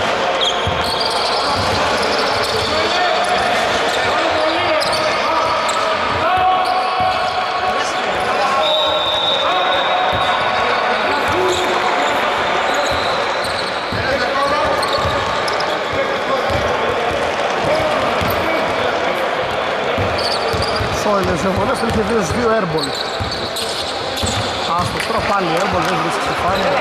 Σόιλε σε βολές, είχε δύο στους δύο airball. Άστος, τώρα πάλι airball, δεν βρίσκει κεφάλαια.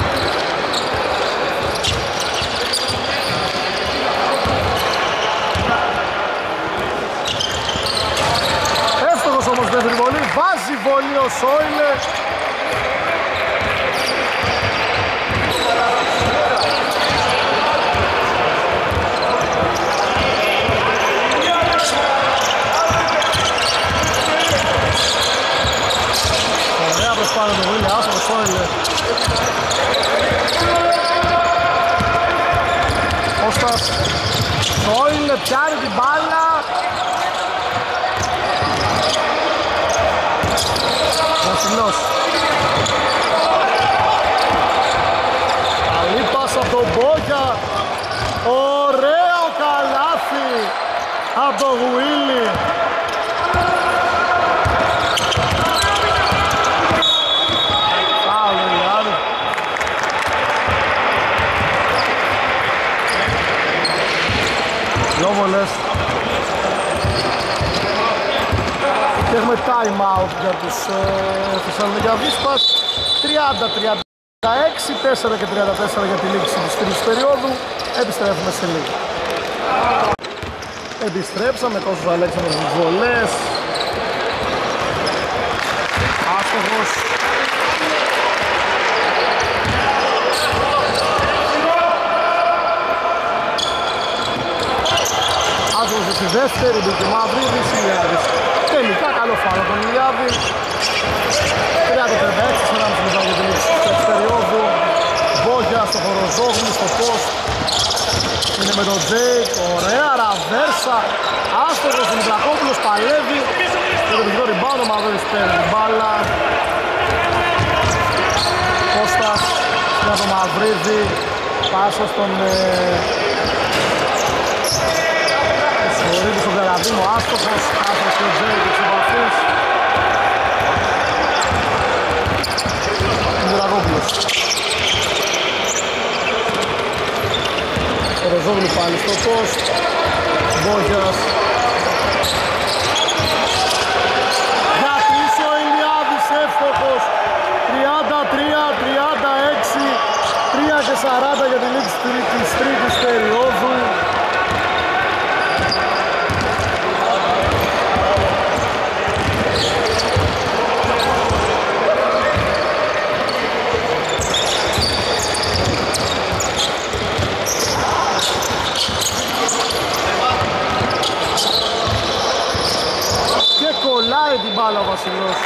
Εύστοχος όμως δεύτερη βολή, βάζει βολή ο Σόιλε. Πάνω το Βίλι, άσο Σόιλε. Κώστας Σόιλε πιάνει την μπάλα. Βασιλός. Καλή πάσα από τον Μπόγια. Ωραίο καλάθι από τον Βίλι. Δυο βολές. Και έχουμε time out για τους ε, Θεσσαλονικιαδείς. τριάντα τριάντα έξι, τέσσερα και τριάντα τέσσερα για τη λήξη της τρίτης περίοδου. Επιστρέφουμε σε λίγο. Επιστρέψαμε, Κώστας Αλέξανδρος στις βολές. Άστοχος. Άστοχος στη δεύτερη, μπήκε Μαυρίδης, Ηλιάδης. Τελικά καλό φάουλ τον Ηλιάδη. τριάντα τριάντα έξι, ενάμιση λεπτά για τη λήξη της τρίτης περίοδου. Μπόγια στο Χοροζόγλου, στο post. Είναι με τον Τζέικ, ωραία ραβέρσα. Άστοχος, ο Μητρακόπουλος παλεύει. Και το μικρό rebound, ο Μαυρίδης παίρνει μπάλα. Κώστας για τον Μαυρίδη. Πάσα στον Σωρίδη, στον Τεραντίνο, άστοχος. Πάσα στον Τζέικ, εξ επαφής. Μητρακόπουλος. Ο Ροζόγλου πάλι στο post. Μπόγιας. Για πίσω ο Ηλιάδης εύστοχος. τριάντα τρία τριάντα έξι, τρία και σαράντα για την λήξη της τρίτης περίοδου. Κολλάει την μπάλα ο Βασιλός.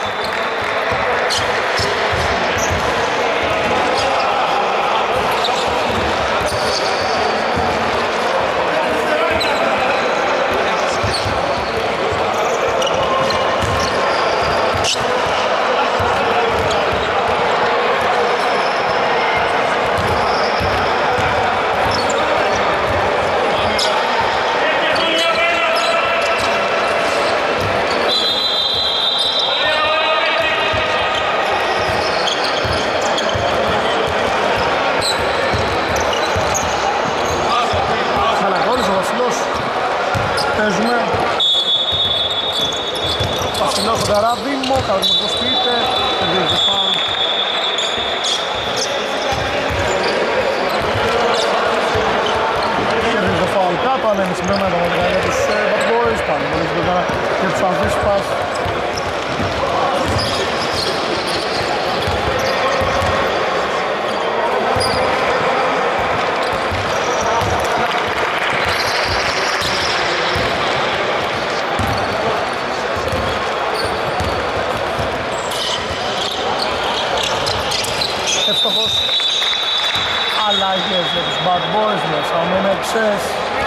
Καραδίμο, καλωσπείτε, κερδίζει το φάουλ. Κερδίζει το φάουλ κάτω, αλλά είναι συμπληρωμένο με την καλιά τους Bad Boys, πάλι πολύ συμπληρωμένα και τους Ανδίσπας. Εύστοχος. Αλλαγές για τους Bad Boys, μέσα ο Μενεξές,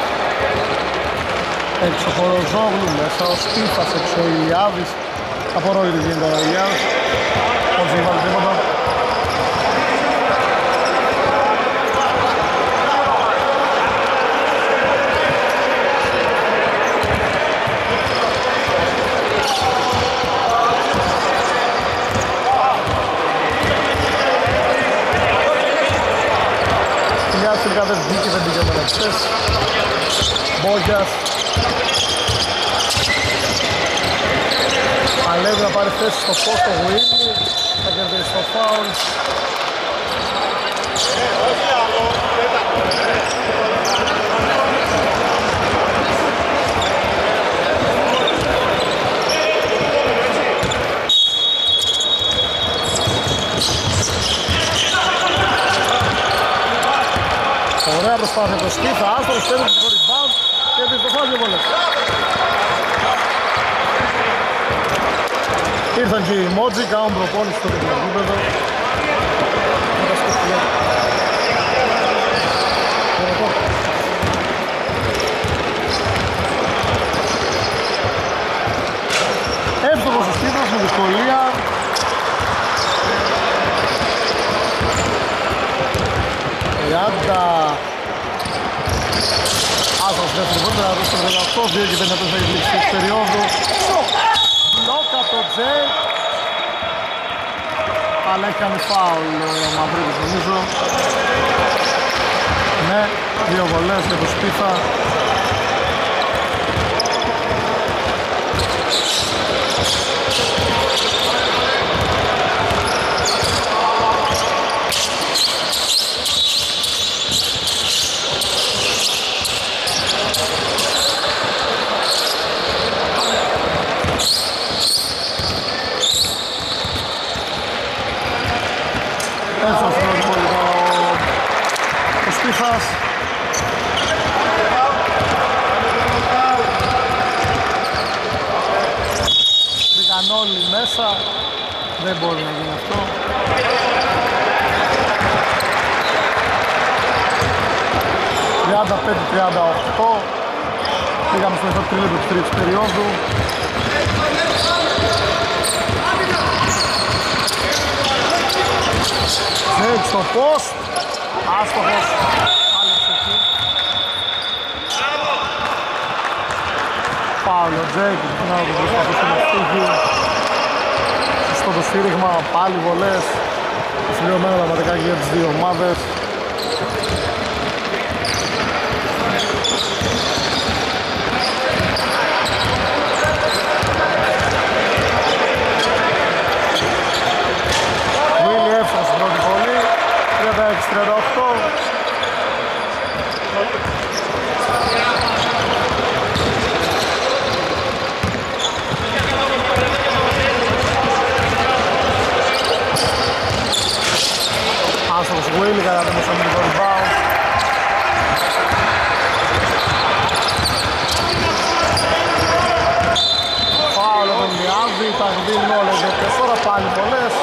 έξω ο Χοροζόγλου, μέσα ο Σπίφας, έξω ο Ηλιάδης. Απορώ γιατί γίνεται ο Ηλιάδης, όχι δεν βάλει τίποτα. Τελικά δεν βγήκε, δεν πήγε με Μενεξές. Μπόγιας. Παλεύει να πάρει θέση στο φως το Γουίλι. Θα κερδίσει το φάουλ. Ωραία προσπάθεια το Σπίθα, άστρος, θέλει το rebound και δεις το φάουλ δύο βολές. Ήρθαν και οι Μότζι, κάνουν προπόνηση στο γήπεδο. Εύστοχος ο Σπίθας με δυσκολία. τριάντα. Άσος δεύτερη βόλτα, στο δεκαοκτώ, δύο και πενήντα πέντε για τη περίοδου. Μπλοκ από το Τζέι. Αλλά έχει κάνει φάουλ ο Μαυρίδης νομίζω. Ναι, δύο βολές για το Σπίθα. Δεν μπορεί να γίνει αυτό. τριάντα πέντε τριάντα οκτώ. Πήγαμε στο δεύτερο τρίλεπτο της τρίτης περίοδου. Ζέιτ στο post. Άστοχος. Άλεξε εκεί. Φάουλ ο Τζέιτ. Να το προσπαθήσει να φύγει. Στο το σφύριγμα. Πάλι βολές. Συλλογμένα πραγματικά για τις δύο ομάδες. τριάντα έξι τριάντα οκτώ. Άστοχος Βίλι κατά το μεσομιλικό rebound. Φάουλ από τον Λιάδη, τα δίνουν όλες τέσσερα, πάλι πολλές.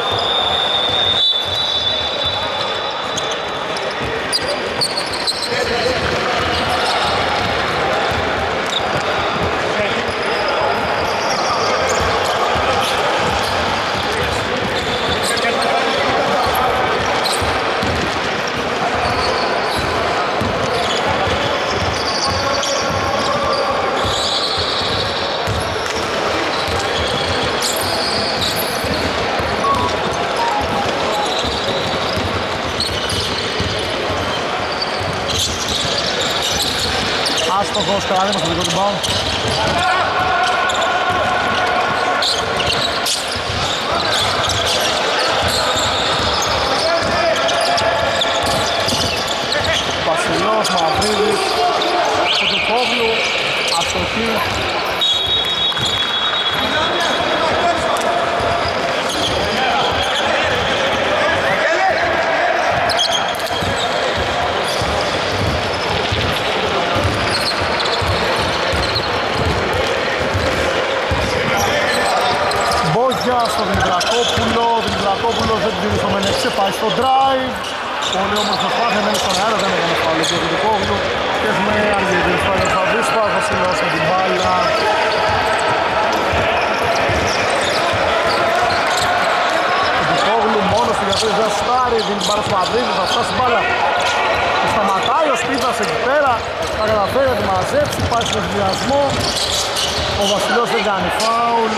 Άστοχος, καλά στο δικό του μπάουν. Βασιλός, Μαυρίδης, Κοντοκόβλου, αστοχή. Στο Δημητρακόπουλο, ο Δημητρακόπουλος δεν την στο Μενεξέ, πάει στο drive. Πολύ όμορφη προσπάθεια, μένει στον αέρα, δεν έκανε φάουλ του Κοντοκόβλου. Και έχουμε αργή σπάλια στα δύσπα, θα συλλώσουμε την μπάλα. Κοντοκόβλου μόνος του γιατί δεν στάρει, δίνει μπάλα στο Μαυρίδη, θα φτάσει μπάλα. Σταματάει ο Σπίδας εκεί πέρα, θα καταφέρει να τη μαζέψει, πάει στον ενθουσιασμό. Ο Βασιλός δεν κάνει φάουλ.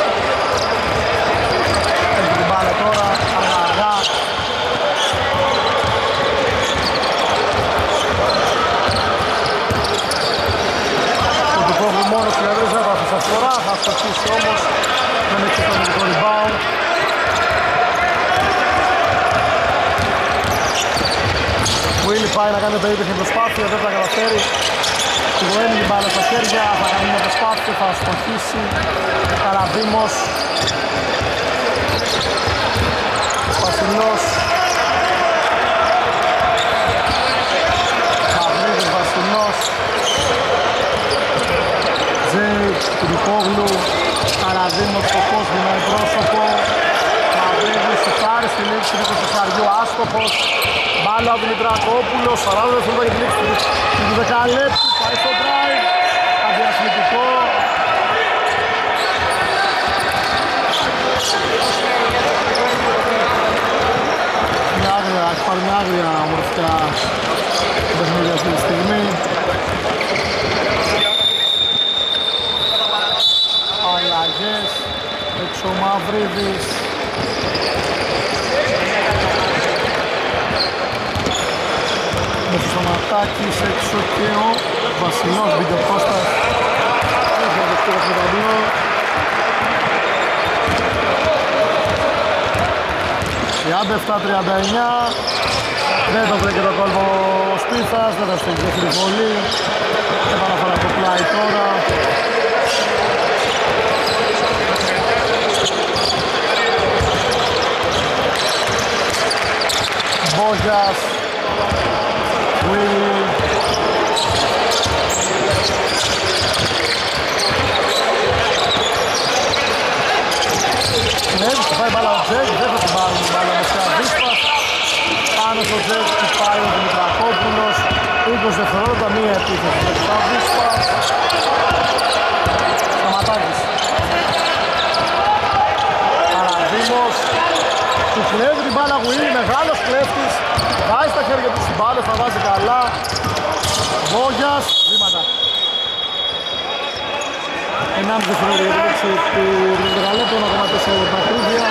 Έχει την μπάλα τώρα, αργά. Ο Τουκόβλου μόνος του Ιαδρής έβασε στα φορά, θα στοχίσει όμως. Δεν έχει το δικό rebound. Βίλι πάει να κάνει περίπτωση προσπάθεια, δεν θα καταφέρει. Του Γουένι την μπάλα στα χέρια, θα κάνει μια προσπάθεια, θα στοχίσει. Καραδίμος. Βασιλός. Μαυρίδης Βασιλός. Ζέιτ, Τουρικόγλου. Καραδίμος στο κόσμο με πρόσωπο. Μαυρίδης σουτάρει στη λήξη του εικοσαριού, άστοχος. Μπάλα ο Δημητρακόπουλος, σαράντα δευτερόλεπτα για τη λήξη του δεκαλέπτου. Πάει στο drive, αδιαθλητικό. Μια άγρια, έχει πάρει μια άγρια μορφιά παιχνίδια αυτή τη στιγμή. Αλλαγές, έξω ο Μαυρίδης. Μέσα στο Ματάκης έξω και ο Βασιλός μπήκε ο Κώστας. Έχει αδεχτεί το πρωταμπλό. τριάντα επτά τριάντα εννιά. Δεν το βρήκε το κόλπο ο Σπίθας, δεν θα στείλει δεύτερη βολή. Επαναφορά το πλάι τώρα. Μπόγιας. Βίλι. Ναι, θα πάει Κόντρα στο τζετ, χτυπάει ο Δημητρακόπουλος. είκοσι δευτερόλεπτα, μία επίθεση. Στα Βίσπας. Σταματάκης. Παραδείμος. Του κλέβει την μπάλα Γουίλη, μεγάλος κλέφτης. Βάζει τα χέρια του στην μπάλα, θα βάζει καλά. Βόγιας, βήματα. ενάμιση δευτερόλεπτα για την έξι του δεκαλέπτου, ένα κόμμα τέσσερα για την ακρίβεια.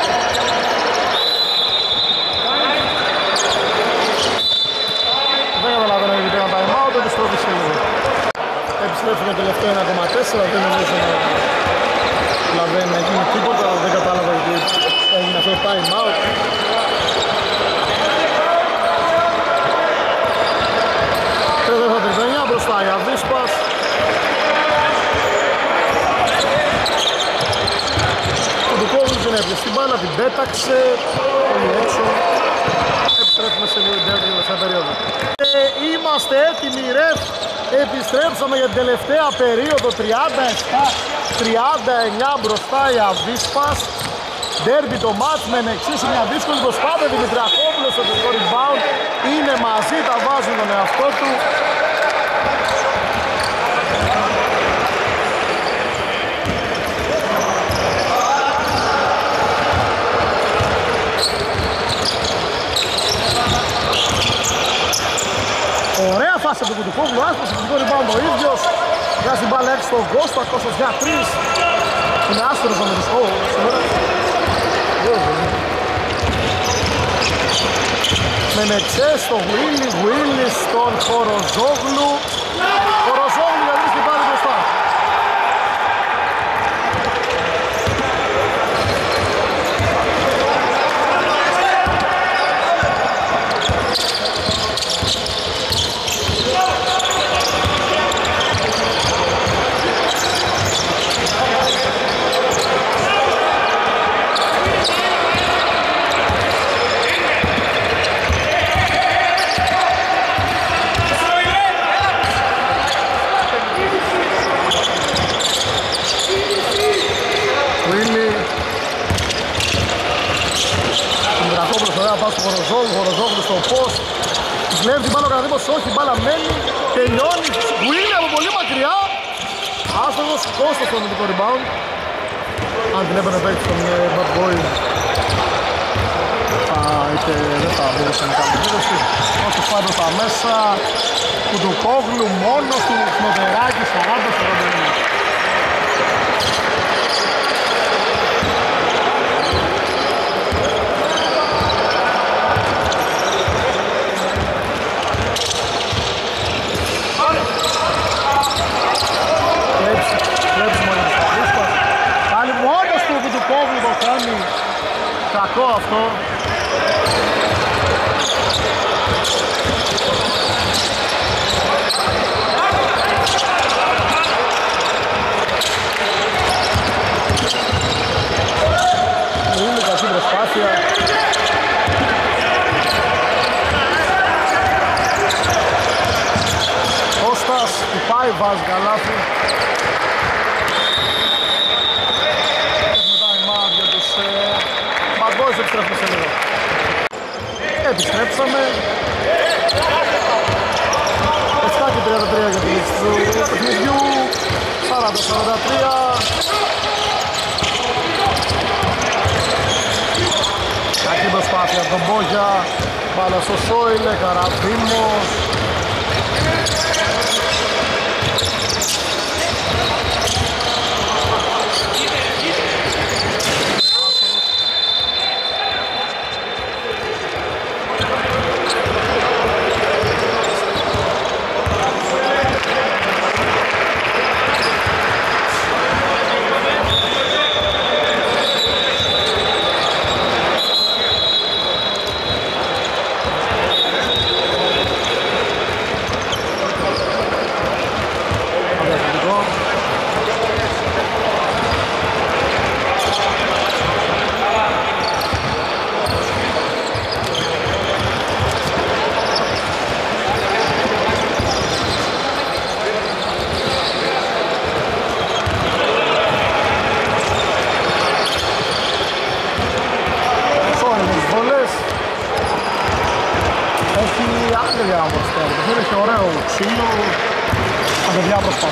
Δεν καταλαβαίνω γιατί πήραν time out, επιστροφή σε λίγο. Επιστρέφει το τελευταίο ένα κόμμα τέσσερα, δεν νομίζω να δηλαδή να γίνει τίποτα, δεν κατάλαβα γιατί έγινε αυτό το time out. τριάντα τριάντα εννιά μπροστά η Αβίσπας. Ο Ντουκόβλου την έπιασε στην μπάλα, την πέταξε, πολύ έξω. Επιστρέφουμε σε λίγο την τελευταία περίοδο. Ε, είμαστε έτοιμοι, ρεφ. Επιστρέψαμε για την τελευταία περίοδο, τριάντα επτά τριάντα εννιά μπροστά η Αβίσπας. Ντέρμπι το μάτς με εξίσου μια δύσκολη προσπάθεια. Δημητρακόπουλος στο τελικό rebound. Είναι μαζί, τα βάζουν τον εαυτό του. Ωραία φάση από τον Κουτουκόβλου, άσπασε το τελικό rebound ο ίδιος. Βγάζει την μπάλα έξω στον Κώστα, Κώστας για τρεις. Είναι άστερος με τους χώρους. Με Μεξέ στο Γουίλι, Γουίλι στον Χοροζόγλου. Χοροζόγλου για βρίσκει πάλι μπροστά. Χοροζόγλου, Χοροζόγλου στο post. Βλέπει την μπάλα ο Καραδίμος, όχι, η μπάλα μένει. Τελειώνει, Γουίλι από πολύ μακριά. Άστογος, Κώστας στο νοτικό rebound. Αν την έπαιρνε παίκτη στον bad boy, θα είτε δεν θα μπορούσε να κάνει επίδοση. Όσο πάει προς τα μέσα, Κουντουκόβλου μόνος του, Σνοδεράκη, σαράντα σαράντα ένα. Κακό αυτό. Είναι κακή προσπάθεια. Κώστας χτυπάει, βάζει καλάθι. Επιστρέφουμε σε λίγο. Επιστρέψαμε. επτά και τριάντα τρία για την λήξη του παιχνιδιού. σαράντα σαράντα τρία. Κακή προσπάθεια από τον Μπόγια. Μπάλα στο Σόιλε, Καραδίμος.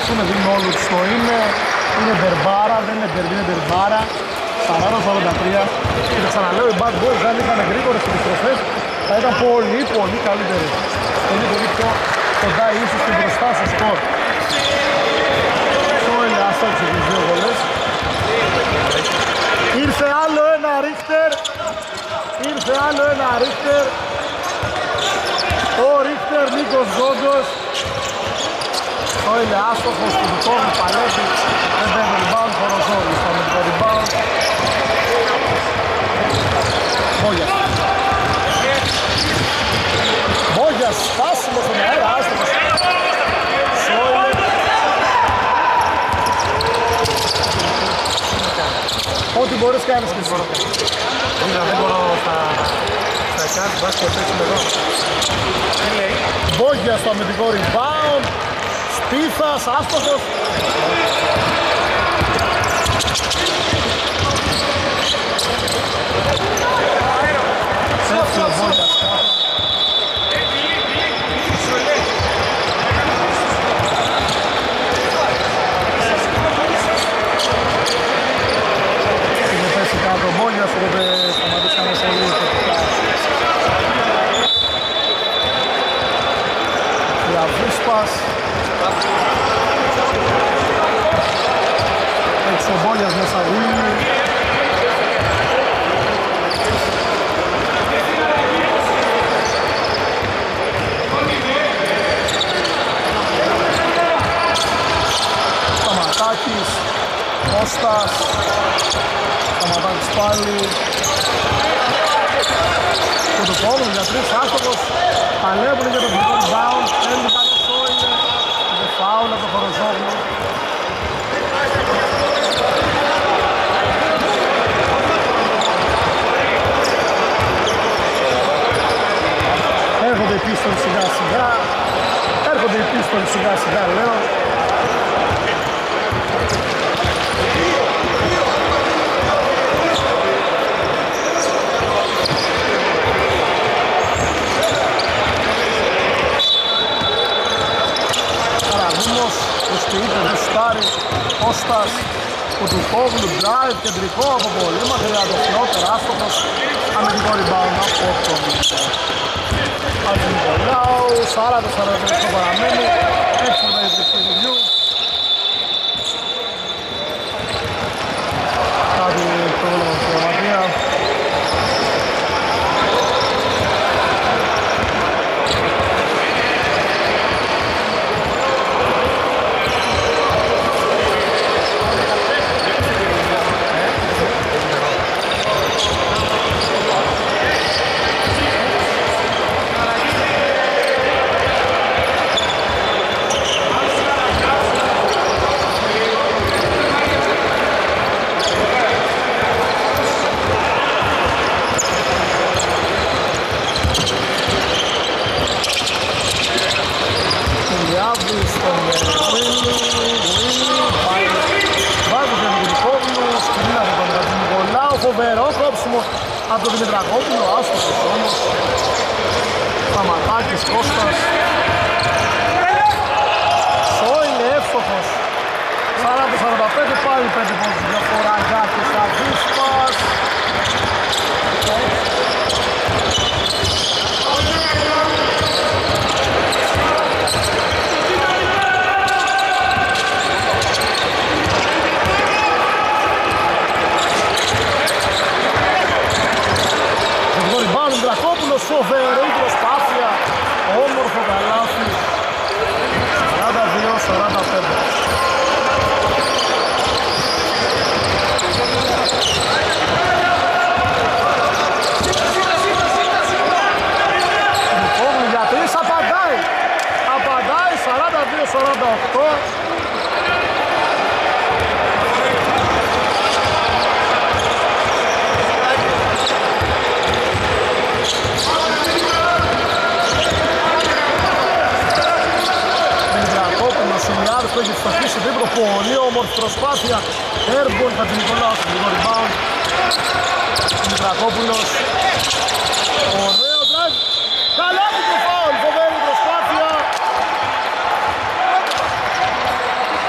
παίξουν, δίνουν όλου τους το είναι. Είναι μπερμπάρα, δεν είναι μπερμπή, είναι μπερμπάρα. σαράντα σαράντα τρία. Και το ξαναλέω, οι Bad Boys αν είχαν γρήγορες επιστροφές θα ήταν πολύ πολύ καλύτεροι. Πολύ πολύ πιο κοντά ίσως και μπροστά στο σκορ. Σόιλ άστοξε τις δύο βολές. Ήρθε άλλο ένα Ρίχτερ. Ήρθε άλλο ένα Ρίχτερ. Ο Ρίχτερ, Νίκος Ζόγκος. Σόιλ άστοχος του Ντουκόβου, παλεύει. Δεν παίρνει rebound, Χοροζόγλης θα με το rebound. Μπόγιας. Μπόγιας, στάσιμο στον αέρα, άστοχος. Σόιλ. Ό,τι μπορείς κάνεις και εσύ. Δεν μπορώ στα εκάτω, βάζει και παίξουμε εδώ. Μπόγιας στο αμυντικό rebound. Στίθας, άστοχος. Φεύγει ο Μπόγιας κάτω. Είναι πέσει κάτω ο Μπόγιας, οπότε σταματήσαμε σε λίγο τεχνικά. Διαβίσπας. Έξω ο Μπόγιας μέσα Βίλι. Σταματάκης, Κώστας, Σταματάκης πάλι. Και το κόβουν για τρεις άστοχος. Παλεύουν για το φυσικό rebound. Παίρνει καλό Σόιλ. Και φάουλ από το Χοροζόγλου. Έρχονται οι πίστολοι σιγά σιγά. Έρχονται οι πίστολοι σιγά σιγά λέω. Καραδούμος, προσποιείται, γουστάρει, Κώστας, Κουτουκόβλου, drive, κεντρικό από πολύ μακριά το φλότερ, άστοχος, αμυντικό rebound από τον Ατζηνικολάου, σαράντα σαράντα τρία παραμένει, έξω τα ίδια του βιβλίου. Κάτι πρόβλημα στην γραμματεία. Φοβερό κόψιμο από τον Δημητρακόπουλο, άστοχος όμως. Σταματάκης, Κώστας. Σόιλ εύστοχος. σαράντα σαράντα πέντε, πάλι πέντε πόντους διαφορά για τους Αβίσπας. Φοβερή προσπάθεια, όμορφο καλάθι, σαράντα δύο σαράντα πέντε. Λοιπόν, για τρεις απαντάει, απαντάει σαράντα δύο σαράντα οκτώ. Που έχει φτωχίσει δίπλο, πολύ όμορφη προσπάθεια. Έρμπολ θα την Νικολάου στο λίγο rebound. Δημητρακόπουλος. Ωραίο drive. Καλάθι του φάουλ, φοβερή προσπάθεια.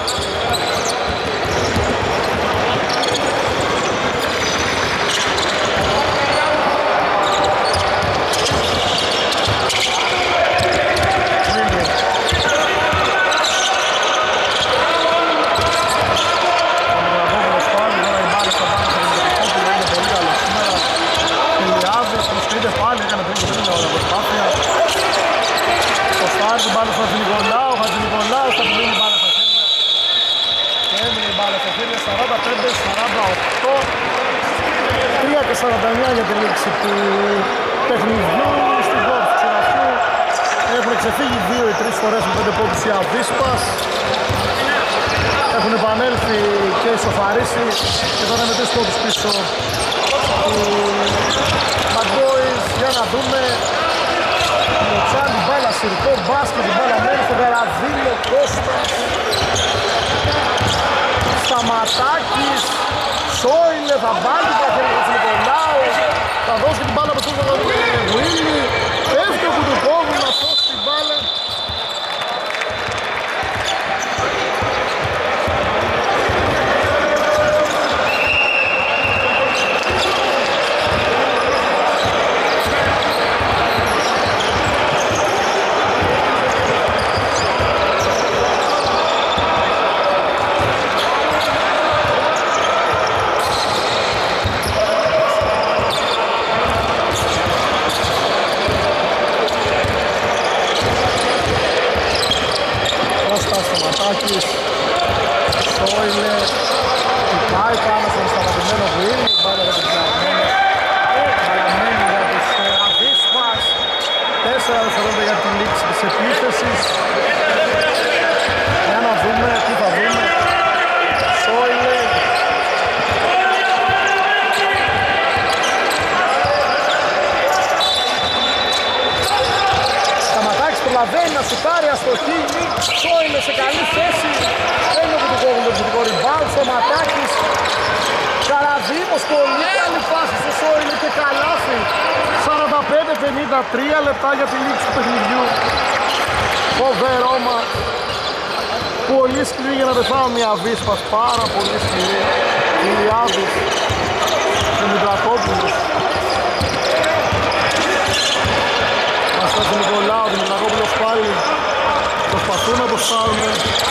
σαράντα εννιά για τη λήξη του παιχνιδιού στην κόρφη του ξεραφιού. Έχουν ξεφύγει δύο ή τρεις φορές με πέντε πόντους οι Αβίσπας. Έχουν επανέλθει και ισοφαρίσει και τώρα με τρεις πόντους πίσω του Bad Boys. Για να δούμε. Μοτσάν, την μπάλα συρικό, μπάσκετ, την μπάλα μένει στο Καραδίλο, Κώστας. Σταματάκης. Σόιλε, θα βάλει τα χέρια του Νικολάου, θα δώσει την μπάλα με τον Βουίλι, πέφτει ο Κουτουκόβου να σώσει την μπάλα. Σόιλε, πάει πάνω στον σταματημένο Βουίλ, μπάλα για την Παραμένη, παραμένει για τους Αβίσπας, τέσσερα δευτερόλεπτα για τη λήξη της επίθεσης. Για να δούμε, τι θα δούμε. Σόιλε. Σταματάκης προλαβαίνει να σουτάρει αστοχή, Σόιλε σε καλή θέση. Είναι ο Κουτουκόβου το δυτικό rebound, Σταματάκης. Καραδίμος, πολύ καλή φάση στο Σόιλε και καλάθι. σαράντα πέντε πενήντα τρία λεπτά για τη λήξη του παιχνιδιού. Φοβερόμα. Πολύ σκληρή για να πεθάνουν οι Αβίσπας, πάρα πολύ σκληρή. Ηλιάδης, Δημητρακόπουλος. Αστάς Νικολάου, Δημητρακόπουλος πάλι. Προσπαθούν να το στάρουν.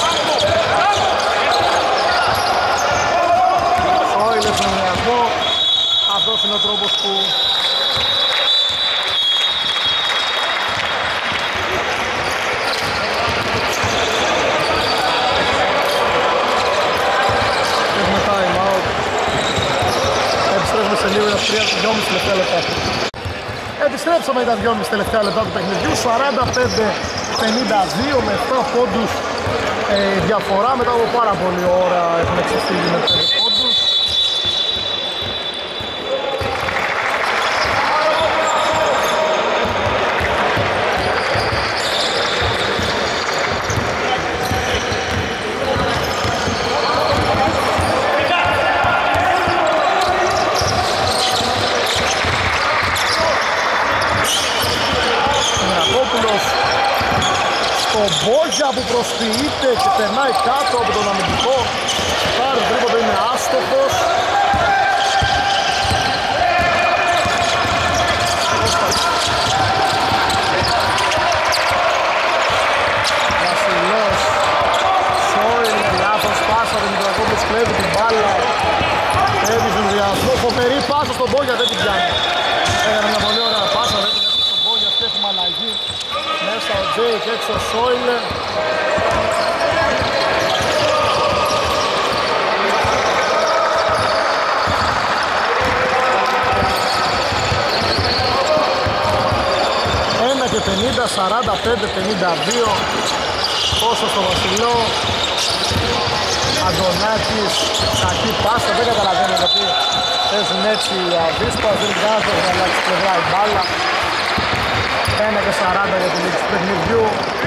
Σόιλε στον ενεργό. Αυτός είναι ο τρόπος που έχουμε time out. Επιστρέφουμε σε λίγο για τρία δυόμισι τελευταία λεπτά. Επιστρέψαμε για τα δυόμισι τελευταία λεπτά του παιχνιδιού. Σαράντα πέντε πενήντα δύο με επτά πόντους ε, διαφορά. Μετά από πάρα πολλή ώρα έχουν εξεφύγει με πέντε πόντους. Ο Μπόγια που προσποιείται και περνάει κάτω από τον αμυντικό. Πάρει τρίποντο, είναι άστοχος. Βασιλός. Σόιλε, λάθος πάσα, ο Δημητρακόπουλος κλέβει την μπάλα. Κλέβει στον διασμό, φοβερή πάσα στον Μπόγια, δεν την πιάνει. Έκανε μια πολύ ωραία πάσα, δεν την έπαιξε στον Μπόγια, σκέφτουμε αλλαγή. Μέσα ο Τζέικ, έξω ο Σόιλε. ένα και πενήντα, σαράντα πέντε πενήντα δύο. Πόσο στο Βασιλό. Αντωνάκης, κακή πάσα, δεν καταλαβαίνω γιατί παίζουν έτσι οι Αβίσπας, δεν βγάζουν να αλλάξει πλευρά η μπάλα. ένα και σαράντα για τη λήξη του παιχνιδιού.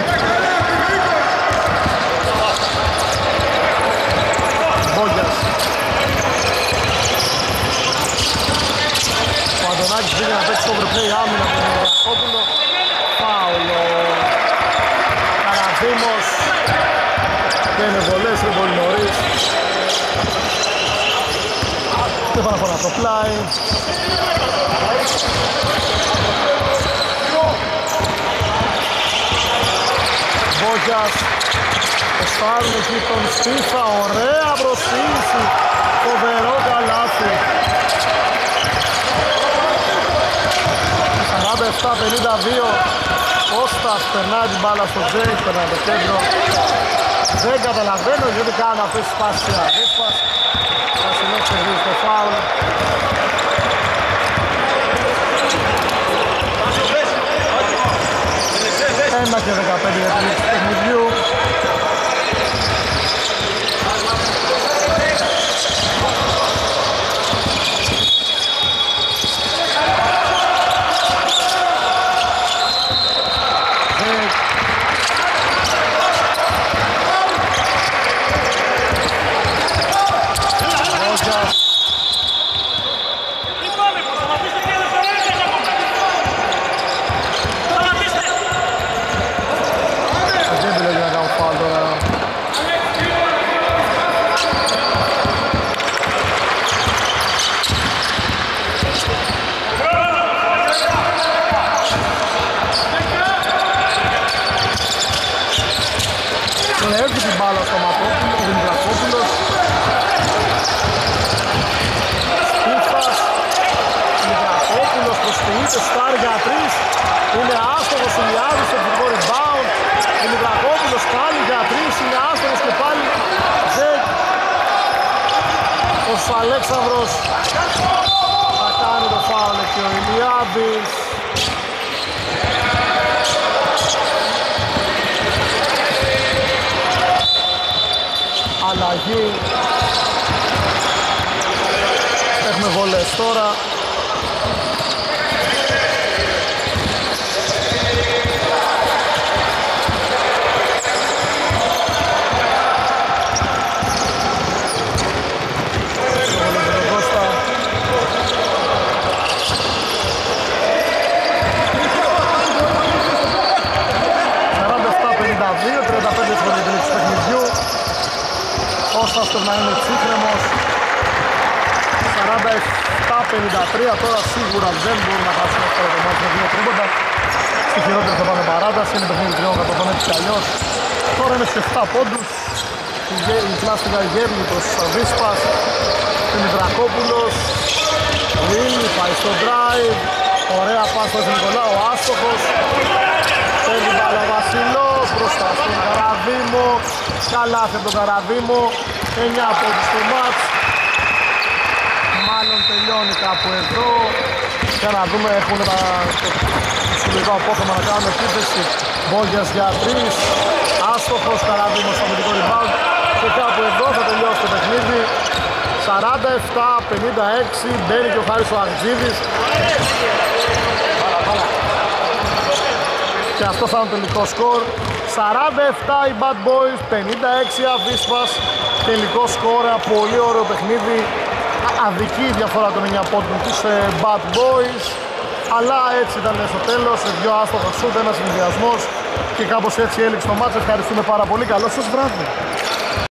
Μπόγιας. Ο Αντωνάκης πήγε να παίξει overplay άμυνα από τον Δημητρακόπουλο. Φάουλο. Καραδίμος. Και είναι βολές είναι πολύ νωρίς. Και παραφορά το πλάι. Βόγιας. Εστάρουν εκεί τον Στίφα. Ωραία προσποίηση. Φοβερό καλάθι. σαράντα επτά πενήντα δύο. Κώστας περνάει την μπάλα στο Τζέι, περνάει το κέντρο. Δεν καταλαβαίνω γιατί κάνουν αυτές τις πάσεις σε Αβίσπας. Βασιλός κερδίζει το φάουλ. Ένα και δεκαπέντε για τη λήξη του παιχνιδιού. Έρχεται την μπάλα στο Ματόπουλο, ο Δημητρακόπουλος. Στίφας, Δημητρακόπουλος προσποιείται, στάρει για τρεις. Είναι άστοχος ο Ηλιάδης στο επιθετικό rebound. Δημητρακόπουλος πάλι για τρεις, είναι άστοχος και πάλι Ζεκ. Ο Αλέξανδρος θα κάνει το φάουλ και ο Ηλιάδης. Αλλαγή. Έχουμε βολές τώρα. σαράντα επτά πενήντα δύο, τριάντα πέντε φορές την λήξη παιχνιδιού. Κώστας πρέπει να είναι ψύχρεμος. Σαράντα επτά πενήντα τρία, τώρα σίγουρα δεν μπορούν να χάσουν αυτό το μάτι με δύο τρίποτα. Στη χειρότερη θα πάνε παράταση, είναι παιχνίδι τριών κατά τον έτσι κι αλλιώς. Τώρα είναι στους επτά πόντους. Η πλάστικα γέρνει προς Βίσπας. Δημητρακόπουλος. Ρίλι, πάει στο drive. Ωραία πάστα στον Νικολάου, άστοχος. Παίρνει μπάλα ο Βασιλός, μπροστά στον Καραδίμο. Καλάθι από τον Καραδίμο. εννιά πόντους στο μάτς. Μάλλον τελειώνει κάπου εδώ. Για να δούμε, έχουν τα... το συλλογικό απόθεμα να κάνουν επίθεση. Μπόγιας για τρεις. Άστοχος, Καραδίμος στο αμυντικό rebound. Και κάπου εδώ θα τελειώσει το παιχνίδι. σαράντα επτά πενήντα έξι. Μπαίνει και ο Χάρης ο Αγτζίδης. Και αυτό θα είναι το τελικό σκορ. σαράντα επτά οι Bad Boys, πενήντα έξι Αβίσπας. Τελικό σκορ, ένα πολύ ωραίο παιχνίδι. Αδική η διαφορά των εννιά πόντων τους Bad Boys. Αλλά έτσι ήταν στο τέλος, δυο άστοχα σούτ, ένας συνδυασμός. Και κάπως έτσι έληξε το μάτς. Ευχαριστούμε πάρα πολύ. Καλό σας βράδυ.